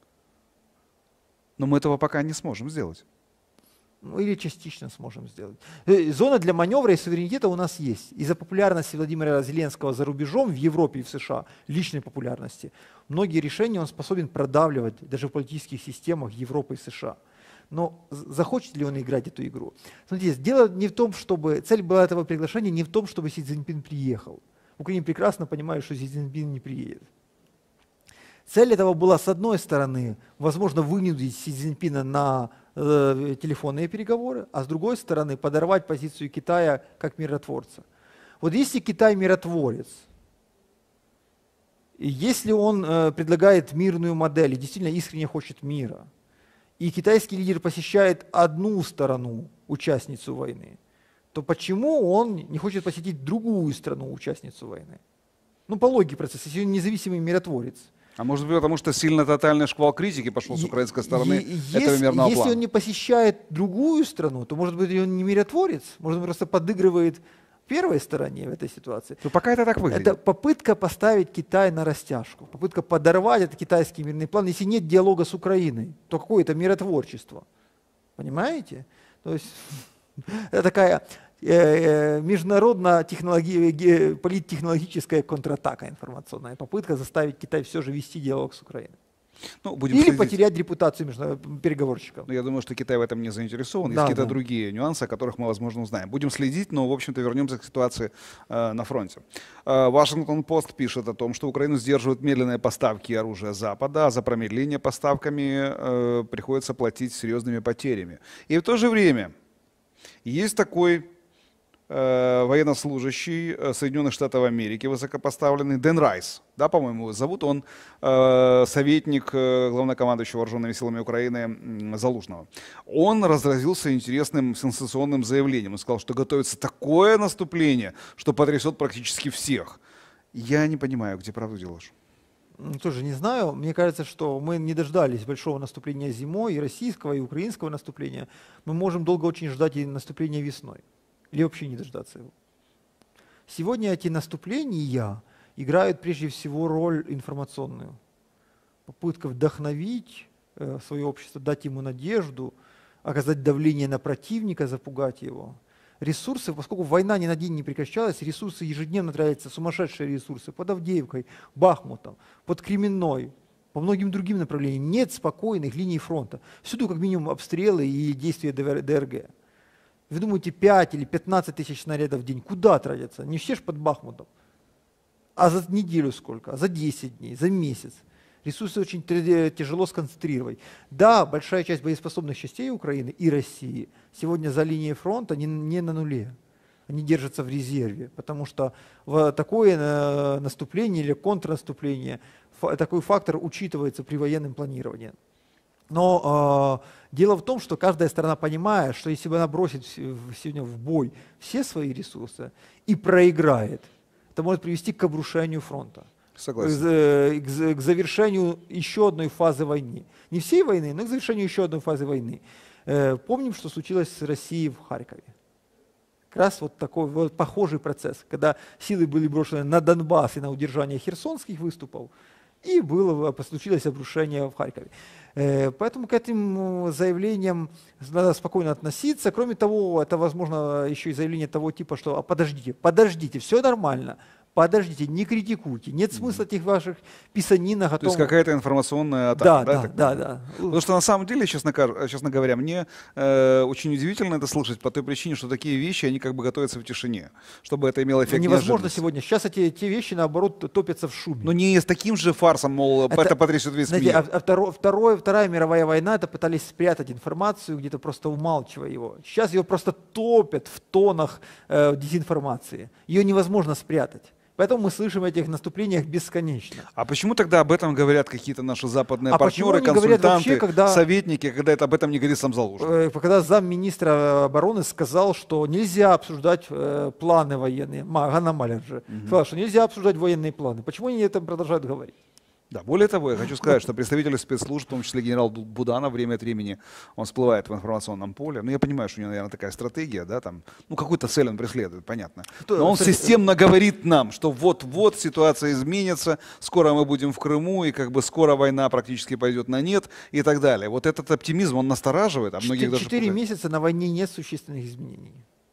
Но мы этого пока не сможем сделать. Ну, или частично сможем сделать. Зона для маневра и суверенитета у нас есть. Из-за популярности Владимира Зеленского за рубежом, в Европе и в США, личной популярности, многие решения он способен продавливать даже в политических системах Европы и США. Но захочет ли он играть эту игру? Смотрите, дело не в том, чтобы... Цель была этого приглашения не в том, чтобы Си Цзиньпин приехал. Украина прекрасно понимает, что Си Цзиньпин не приедет. Цель этого была, с одной стороны, возможно, вынудить Си Цзиньпина на э, телефонные переговоры, а с другой стороны, подорвать позицию Китая как миротворца. Вот если Китай миротворец, и если он э, предлагает мирную модель и действительно искренне хочет мира, и китайский лидер посещает одну сторону, участницу войны, то почему он не хочет посетить другую страну, участницу войны? Ну, по логике процесса, если он независимый миротворец. А может быть, потому что сильно тотальный шквал критики пошел с украинской стороны е- этого мирного Если плана. он не посещает другую страну, то, может быть, он не миротворец, может, он просто подыгрывает первой стороне в этой ситуации. То пока это так выглядит. Это попытка поставить Китай на растяжку, попытка подорвать этот китайский мирный план. Если нет диалога с Украиной, то какое это миротворчество? Понимаете? То есть это такая э, международно-технологическая, политтехнологическая контратака информационная, попытка заставить Китай все же вести диалог с Украиной. Ну, будем Или следить. потерять репутацию между переговорщиков. Ну, я думаю, что Китай в этом не заинтересован. Да, Есть какие-то да. другие нюансы, о которых мы, возможно, узнаем. Будем следить, но, в общем-то, вернемся к ситуации э, на фронте. Э, Вашингтон-Пост пишет о том, что Украину сдерживают медленные поставки оружия Запада, а за промедление поставками э, приходится платить серьезными потерями. И в то же время есть такой э, военнослужащий Соединенных Штатов Америки, высокопоставленный Дэн Райс, да, по-моему, его зовут, он э, советник э, главнокомандующего вооруженными силами Украины э, Залужного. Он разразился интересным сенсационным заявлением. Он сказал, что готовится такое наступление, что потрясет практически всех. Я не понимаю, где правду делаешь. Тоже не знаю. Мне кажется, что мы не дождались большого наступления зимой, и российского, и украинского наступления. Мы можем долго очень ждать и наступления весной. Или вообще не дождаться его. Сегодня эти наступления играют прежде всего роль информационную. Попытка вдохновить э, свое общество, дать ему надежду, оказать давление на противника, запугать его. Ресурсы, поскольку война ни на день не прекращалась, ресурсы ежедневно тратятся, сумасшедшие ресурсы под Авдеевкой, Бахмутом, под Кременной, по многим другим направлениям. Нет спокойных линий фронта. Всюду как минимум обстрелы и действия ДРГ. Вы думаете, пять или пятнадцать тысяч снарядов в день куда тратятся? Не все ж под Бахмутом. А за неделю сколько? А за десять дней, за месяц. Ресурсы очень тяжело сконцентрировать. Да, большая часть боеспособных частей Украины и России сегодня за линией фронта не, не на нуле. Они держатся в резерве, потому что в такое наступление или контрнаступление, такой фактор учитывается при военном планировании. Но э, дело в том, что каждая сторона понимает, что если бы она бросит сегодня в бой все свои ресурсы и проиграет, это может привести к обрушению фронта. Согласен. К, к завершению еще одной фазы войны. Не всей войны, но к завершению еще одной фазы войны. Помним, что случилось с Россией в Харькове. Как раз вот такой вот похожий процесс, когда силы были брошены на Донбасс и на удержание херсонских выступов, и было, случилось обрушение в Харькове. Поэтому к этим заявлениям надо спокойно относиться. Кроме того, это, возможно, еще и заявление того типа, что а подождите, подождите, все нормально. Подождите, не критикуйте, нет смысла этих ваших писанин о том... То есть какая-то информационная атака, да? Да, да, да, да. Потому что на самом деле, честно, честно говоря, мне э, очень удивительно это слышать по той причине, что такие вещи, они как бы готовятся в тишине, чтобы это имело эффект невозможно неожиданности. Сегодня. Сейчас эти, те вещи, наоборот, топятся в шубе. Но не с таким же фарсом, мол, это, это потрясет весь знаете, мир. А, а второ, второе, Вторая мировая война, это пытались спрятать информацию, где-то просто умалчивая его. Сейчас ее просто топят в тонах э, дезинформации. Ее невозможно спрятать. Поэтому мы слышим о этих наступлениях бесконечно. А почему тогда об этом говорят какие-то наши западные а партнеры, консультанты, вообще, когда, советники, когда это об этом не говорит сам Залужный? Когда замминистра обороны сказал, что нельзя обсуждать э, планы военные, Ганна Малер же угу. сказал, что нельзя обсуждать военные планы. Почему они это продолжают говорить? Да, более того, я хочу сказать, что представители спецслужб, в том числе генерал Буданов, время от времени, он всплывает в информационном поле. Ну, я понимаю, что у него, наверное, такая стратегия, да, там, ну, какую-то цель он преследует, понятно. Но он системно говорит нам, что вот-вот ситуация изменится, скоро мы будем в Крыму, и как бы скоро война практически пойдет на нет, и так далее. Вот этот оптимизм, он настораживает, а многих даже Четыре месяца на войне нет существенных изменений.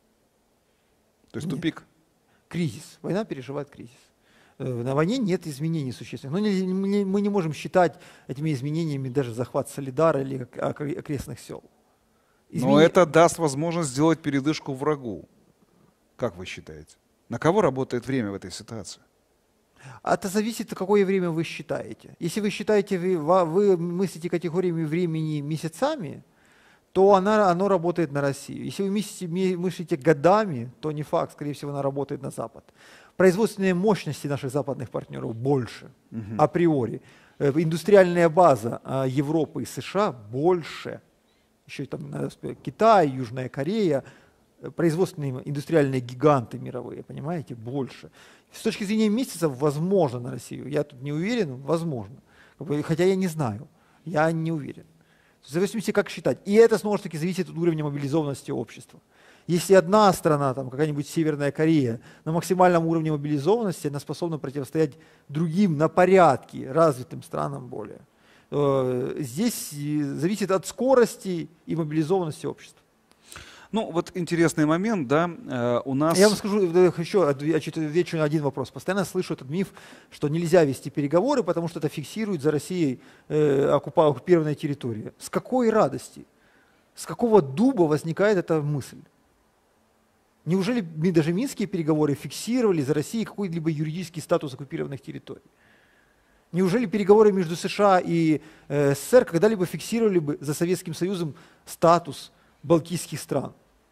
То есть нет. Тупик? Кризис. Война переживает кризис. На войне нет изменений существенных. Но мы не можем считать этими изменениями даже захват Солидара или окрестных сел. Измен... Но это даст возможность сделать передышку врагу. Как вы считаете? На кого работает время в этой ситуации? Это зависит, какое время вы считаете. Если вы считаете, вы, вы мыслите категориями времени месяцами, то она, оно работает на Россию. Если вы мыслите, мыслите годами, то не факт, скорее всего, она работает на Запад. Производственные мощности наших западных партнеров больше, угу. априори. Индустриальная база Европы и США больше. Еще там надо сказать, Китай, Южная Корея, производственные индустриальные гиганты мировые, понимаете, больше. С точки зрения месяцев, возможно на Россию. Я тут не уверен, возможно. Хотя я не знаю, я не уверен. В зависимости, как считать. И это, снова же таки, зависит от уровня мобилизованности общества. Если одна страна, там какая-нибудь Северная Корея, на максимальном уровне мобилизованности, она способна противостоять другим на порядке развитым странам более. Здесь зависит от скорости и мобилизованности общества. Ну, вот интересный момент, да, э, у нас... Я вам скажу еще, отвечу на один вопрос. Постоянно слышу этот миф, что нельзя вести переговоры, потому что это фиксирует за Россией э, оккупированная территория. С какой радости? С какого дуба возникает эта мысль? Неужели даже минские переговоры фиксировали за Россией какой-либо юридический статус оккупированных территорий? Неужели переговоры между США и э, СССР когда-либо фиксировали бы за Советским Союзом статус балтийских стран?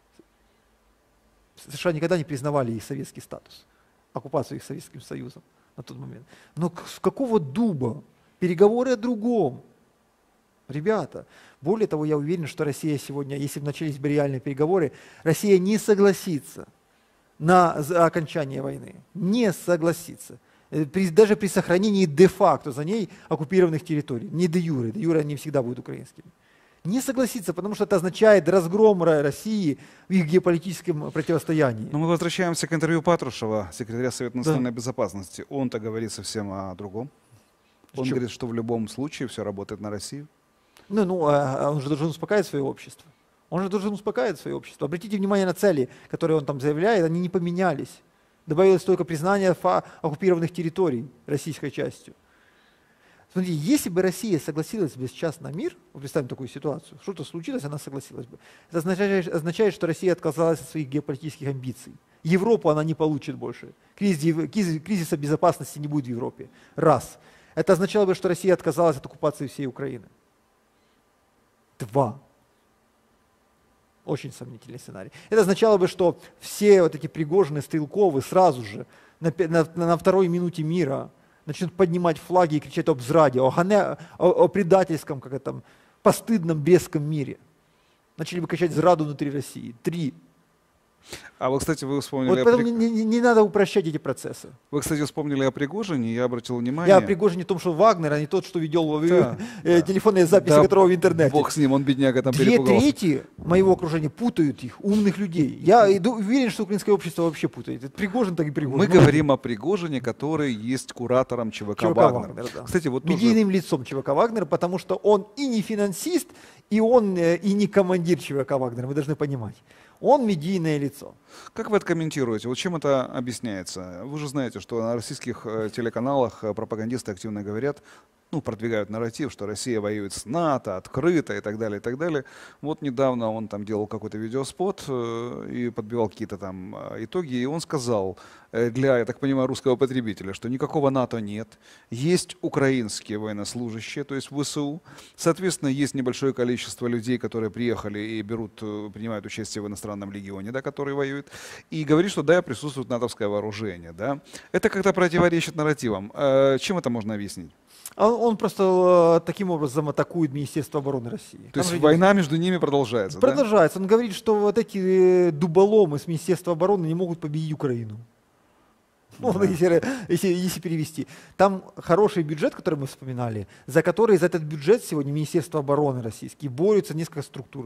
США никогда не признавали их советский статус, оккупацию их Советским Союзом на тот момент. Но с какого дуба? Переговоры о другом. Ребята, более того, я уверен, что Россия сегодня, если бы начались бы реальные переговоры, Россия не согласится на окончание войны. Не согласится. При, даже при сохранении де-факто за ней оккупированных территорий. Не де-юре. Де-юре они всегда будут украинскими. Не согласится, потому что это означает разгром России в их геополитическом противостоянии. Но мы возвращаемся к интервью Патрушева, секретаря Совета национальной да. безопасности. Он-то говорит совсем о другом. Он Что? говорит, что в любом случае все работает на Россию. Ну, ну, он же должен успокаивать свое общество. Он же должен успокаивать свое общество. Обратите внимание на цели, которые он там заявляет, они не поменялись. Добавилось только признание оккупированных территорий российской частью. Смотрите, если бы Россия согласилась бы сейчас на мир, представим такую ситуацию, что-то случилось, она согласилась бы. Это означает, означает, что Россия отказалась от своих геополитических амбиций. Европу она не получит больше. Кризис, кризиса безопасности не будет в Европе. Раз. Это означало бы, что Россия отказалась от оккупации всей Украины. Два. Очень сомнительный сценарий. Это означало бы, что все вот эти Пригожины, Стрелковы сразу же на, на, на второй минуте мира начнут поднимать флаги и кричать об зраде, о, о, о предательском, как это, постыдном, бесском мире. Начали бы кричать зраду внутри России. Три. А вы, кстати, вы вспомнили... Вот о поэтому При- не, не- не надо упрощать эти процессы. Вы, кстати, вспомнили о Пригожине, я обратил внимание... Я о Пригожине не том, что Вагнер, а не тот, что видел Да, э, телефонные записи, Да, которого в интернете. Бог с ним, он, бедняга, там Две перепугался. трети моего окружения путают их, умных людей. Я иду, уверен, что украинское общество вообще путает. Это Пригожин, так и Пригожин. Мы Ну, говорим о Пригожине, который есть куратором ЧВК, ЧВК «Вагнер». «Вагнер», да. Кстати, вот тоже... Медийным лицом ЧВК «Вагнер», потому что он и не финансист, и он э, и не командир ЧВК «Вагнер», вы должны понимать. Он медийное лицо. Как вы это комментируете? Вот чем это объясняется? Вы же знаете, что на российских э, телеканалах э, пропагандисты активно говорят, ну, продвигают нарратив, что Россия воюет с НАТО, открыто и так далее, и так далее. Вот недавно он там делал какой-то видеоспот э, и подбивал какие-то там э, итоги, и он сказал э, для, я так понимаю, русского потребителя, что никакого НАТО нет, есть украинские военнослужащие, то есть ВСУ, соответственно, есть небольшое количество людей, которые приехали и берут, э, принимают участие в иностранном легионе, да, который воюет, и говорит, что да, присутствует натовское вооружение, да. Это как-то противоречит нарративам. Э, чем это можно объяснить? Он, он просто э, таким образом атакует Министерство обороны России. То есть Там же война между ними продолжается, да? продолжается. Он говорит, что вот эти э, дуболомы с Министерства обороны не могут победить Украину. Ну, Да. если, если, если перевести. Там хороший бюджет, который мы вспоминали, за который за этот бюджет сегодня Министерство обороны российские борются несколько структур.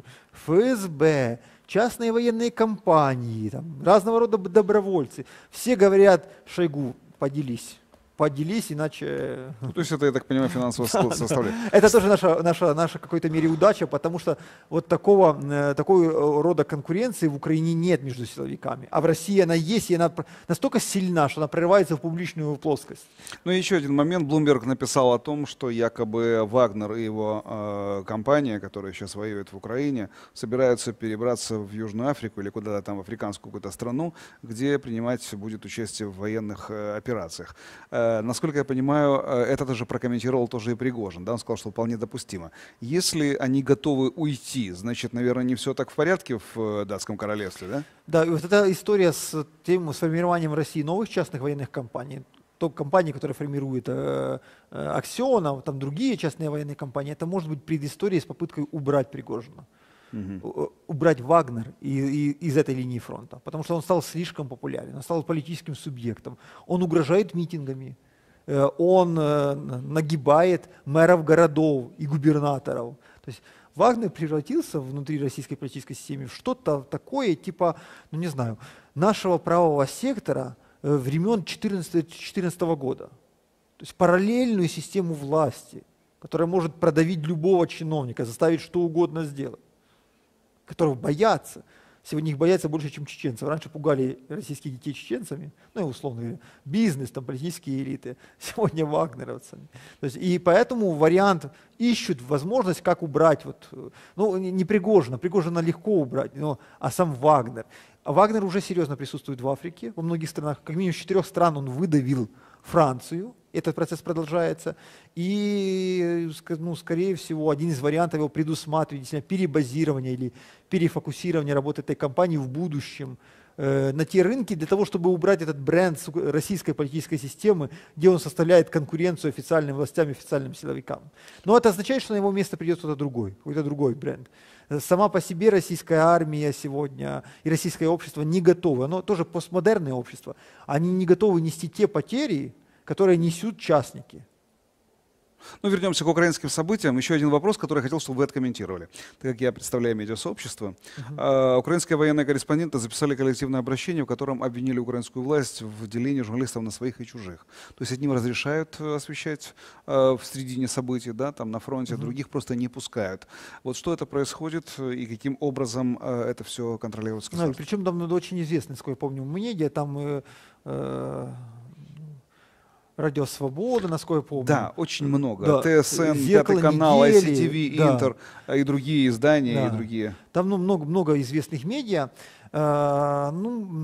ФСБ, частные военные компании, там, разного рода добровольцы. Все говорят: Шойгу, поделись. Поделись, иначе... Ну, то есть это, я так понимаю, финансовая составляющая. Это тоже наша, наша, наша в какой-то мере удача, потому что вот такого, э, такой рода конкуренции в Украине нет между силовиками. А в России она есть, и она пр- настолько сильна, что она прорывается в публичную плоскость. Ну и еще один момент. Блумберг написал о том, что якобы Вагнер и его э, компания, которая сейчас воюет в Украине, собираются перебраться в Южную Африку или куда-то там в африканскую какую-то страну, где принимать будет участие в военных э, операциях. Э, Насколько я понимаю, это даже прокомментировал тоже и Пригожин. Да? Он сказал, что вполне допустимо. Если они готовы уйти, значит, наверное, не все так в порядке в датском королевстве, да? Да, и вот эта история с тем с формированием в России новых частных военных компаний, то компании, которые формируют э, э, Аксионов, там другие частные военные компании, это может быть предысторией с попыткой убрать Пригожина. Угу. Убрать Вагнер и, и, из этой линии фронта, потому что он стал слишком популярен, он стал политическим субъектом, он угрожает митингами, э, он э, нагибает мэров городов и губернаторов. То есть Вагнер превратился внутри российской политической системы в что-то такое, типа, ну не знаю, нашего правого сектора э, времен две тысячи четырнадцатого, две тысячи четырнадцатого года. То есть параллельную систему власти, которая может продавить любого чиновника, заставить что угодно сделать, которого боятся. Сегодня их боятся больше, чем чеченцев. Раньше пугали российских детей чеченцами, ну и условно говоря, бизнес, там, политические элиты. Сегодня вагнеровцами. То есть, и поэтому вариант ищут возможность, как убрать, вот, ну не Пригожина, Пригожина легко убрать, но, а сам Вагнер. А Вагнер уже серьезно присутствует в Африке, во многих странах, как минимум с четырех стран он выдавил Францию. Этот процесс продолжается. И, ну, скорее всего, один из вариантов его предусматривать перебазирование или перефокусирование работы этой компании в будущем э, на те рынки для того, чтобы убрать этот бренд российской политической системы, где он составляет конкуренцию официальным властям и официальным силовикам. Но это означает, что на его место придет кто-то другой, какой-то другой бренд. Сама по себе российская армия сегодня и российское общество не готовы, оно тоже постмодерное общество, они не готовы нести те потери, которые несут частники. Ну, вернемся к украинским событиям. Еще один вопрос, который я хотел, чтобы вы откомментировали. Так как я представляю медиасообщество, uh-huh. э, украинские военные корреспонденты записали коллективное обращение, в котором обвинили украинскую власть в делении журналистов на своих и чужих. То есть одним разрешают освещать э, в середине событий, да, там на фронте, uh-huh. других просто не пускают. Вот что это происходит и каким образом э, это все контролируется? Ну, причем там ну, очень известно, насколько я помню, медиа, там... Э, э, Радио Свобода, насколько я помню. Да, очень много. Да. ТСН, Зеркало Пятый канал, недели, ай си ти ви, да. Интер и другие издания, Да. и другие. Там ну, много, много известных медиа. А, ну,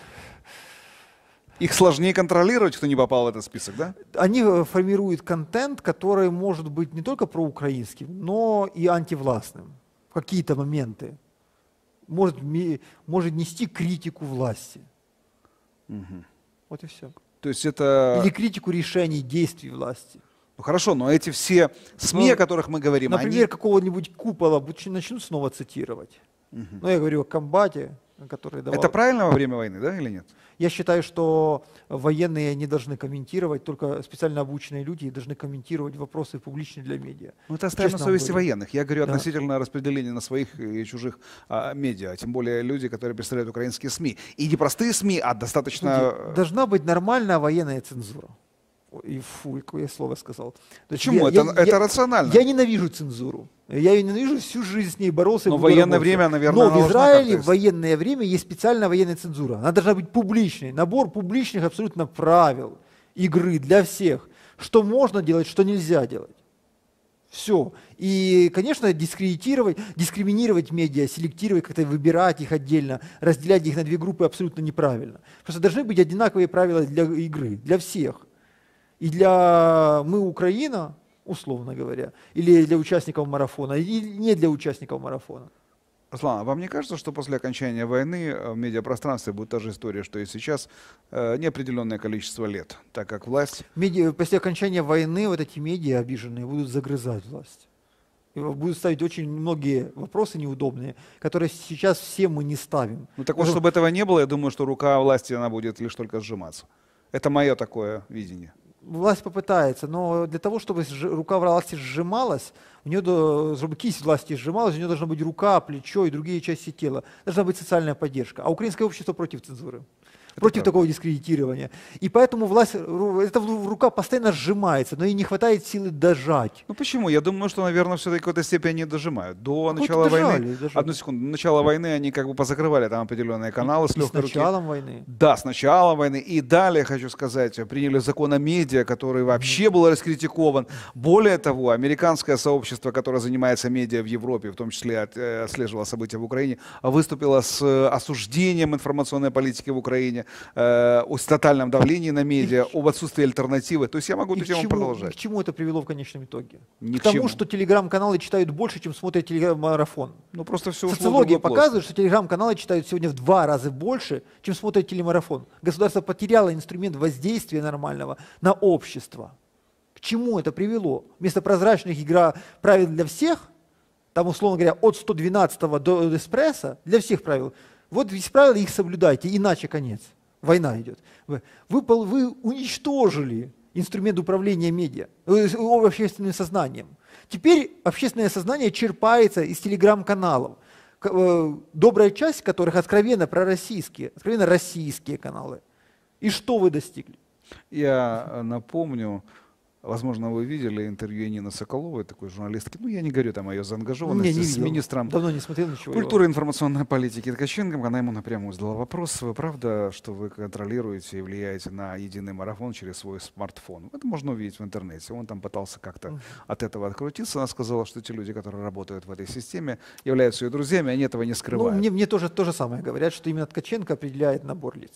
Их сложнее контролировать, кто не попал в этот список, да? они формируют контент, который может быть не только проукраинским, но и антивластным в какие-то моменты. Может, может нести критику власти. Угу. Вот и все. То есть это... Или критику решений, действий власти. Ну хорошо, но эти все СМИ, Ну, о которых мы говорим, Например, они... какого-нибудь купола начнут снова цитировать. Угу. Ну, я говорю о комбате, который давал. Это правильно во время войны, да, или нет? Я считаю, что военные не должны комментировать, только специально обученные люди должны комментировать вопросы публичные для медиа. Ну, это оставим на совести военных. Я говорю да. относительно распределения на своих и чужих а, медиа, тем более люди, которые представляют украинские СМИ. И не простые СМИ, а достаточно... Слушайте, должна быть нормальная военная цензура. И фу, какое я слово сказал. Почему? Я, это я, это я, рационально. Я ненавижу цензуру. Я ее ненавижу, всю жизнь с ней боролся. Но в военное время, наверное, Но в Израиле в военное время есть специальная военная цензура. Она должна быть публичной. Набор публичных абсолютно правил игры для всех. Что можно делать, что нельзя делать. Все. И, конечно, дискредитировать, дискриминировать медиа, селектировать, как-то выбирать их отдельно, разделять их на две группы абсолютно неправильно. Просто должны быть одинаковые правила для игры, для всех. И для мы Украина, условно говоря, или для участников марафона, и не для участников марафона. Руслан, а вам не кажется, что после окончания войны в медиапространстве будет та же история, что и сейчас, э, неопределенное количество лет, так как власть... Медиа, после окончания войны вот эти медиа обиженные будут загрызать власть. И будут ставить очень многие вопросы неудобные, которые сейчас все мы не ставим. Ну так вот, чтобы этого не было, я думаю, что рука власти, она будет лишь только сжиматься. Это мое такое видение. Власть попытается, но для того, чтобы рука власти сжималась, у нее, чтобы кисть власти сжималась, у нее должна быть рука, плечо и другие части тела. Должна быть социальная поддержка. А украинское общество против цензуры. Это против правда. Такого дискредитирования. И поэтому власть, эта рука постоянно сжимается, но ей не хватает силы дожать. Ну почему? Я думаю, что, наверное, все-таки в какой-то степени они дожимают. До Какой-то начала дожали, войны, дожали. одну секунду, до начала войны они как бы позакрывали там определенные каналы с и легкой с руки. началом войны. Да, с началом войны. И далее, хочу сказать, приняли закон о медиа, который вообще был раскритикован. Более того, американское сообщество, которое занимается медиа в Европе, в том числе отслеживало события в Украине, выступило с осуждением информационной политики в Украине, о тотальном давлении на медиа, об отсутствии альтернативы. То есть я могу эту тему продолжать. К чему это привело в конечном итоге? Ни к к тому, чему. что телеграм-каналы читают больше, чем смотрят телемарафон. Ну просто все Социология показывает, что телеграм-каналы читают сегодня в два раза больше, чем смотрят телемарафон. Государство потеряло инструмент воздействия нормального на общество. К чему это привело? Вместо прозрачных игра правил для всех, там, условно говоря, от сто двенадцатого до эспрессо, для всех правил. Вот из правил их соблюдайте, иначе конец. Война идет. Вы, вы, вы уничтожили инструмент управления медиа, общественным сознанием. Теперь общественное сознание черпается из телеграм-каналов, добрая часть которых откровенно пророссийские, откровенно российские каналы. И что вы достигли? Я напомню, возможно, вы видели интервью Нины Соколовой, такой журналистки. Ну, я не говорю там о ее заангажированности не с видел. министром Давно не смотрел ничего культуры и его. информационной политики Ткаченко. Она ему напрямую задала вопрос: вы правда, что вы контролируете и влияете на единый марафон через свой смартфон? Это можно увидеть в интернете. Он там пытался как-то uh-huh. от этого открутиться. Она сказала, что те люди, которые работают в этой системе, являются ее друзьями, они этого не скрывают. Ну, мне, мне тоже то же самое говорят, что именно Ткаченко определяет набор лиц.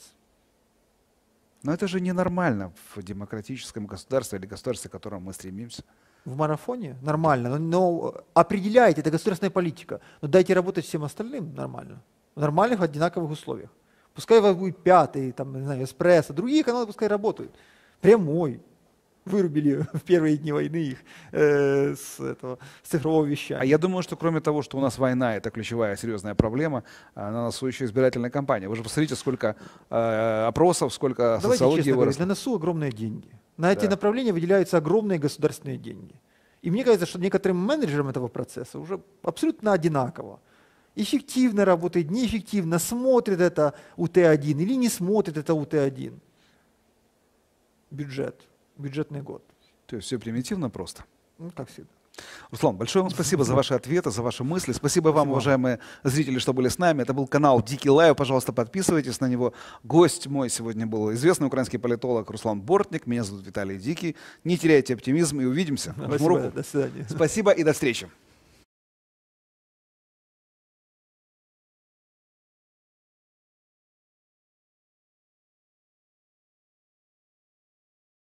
Но это же ненормально в демократическом государстве или государстве, к которому мы стремимся. В марафоне нормально, но, но определяете, это государственная политика. Но дайте работать всем остальным нормально. В нормальных, одинаковых условиях. Пускай у вас будет пятый, там, не знаю, эспрессо, другие каналы пускай работают. Прямой. Вырубили в первые дни войны их э, с, этого, с цифрового вещания. А я думаю, что кроме того, что у нас война — это ключевая серьезная проблема, на носу еще избирательная кампания. Вы же посмотрите, сколько э, опросов, сколько Давайте социологии честно говорить, выросло. на носу огромные деньги. На эти Да. направления выделяются огромные государственные деньги. И мне кажется, что некоторым менеджерам этого процесса уже абсолютно одинаково. Эффективно работает, неэффективно, смотрит это У Т один или не смотрит это У Т один. Бюджет. Бюджетный год. То есть все примитивно просто. Ну, как всегда. Руслан, большое вам спасибо за ваши ответы, за ваши мысли. Спасибо вам, Спасибо. уважаемые зрители, что были с нами. Это был канал Дикий Лайв. Пожалуйста, подписывайтесь на него. Гость мой сегодня был известный украинский политолог Руслан Бортник. Меня зовут Виталий Дикий. Не теряйте оптимизм и увидимся. Жму Спасибо. руку. До свидания. Спасибо и до встречи.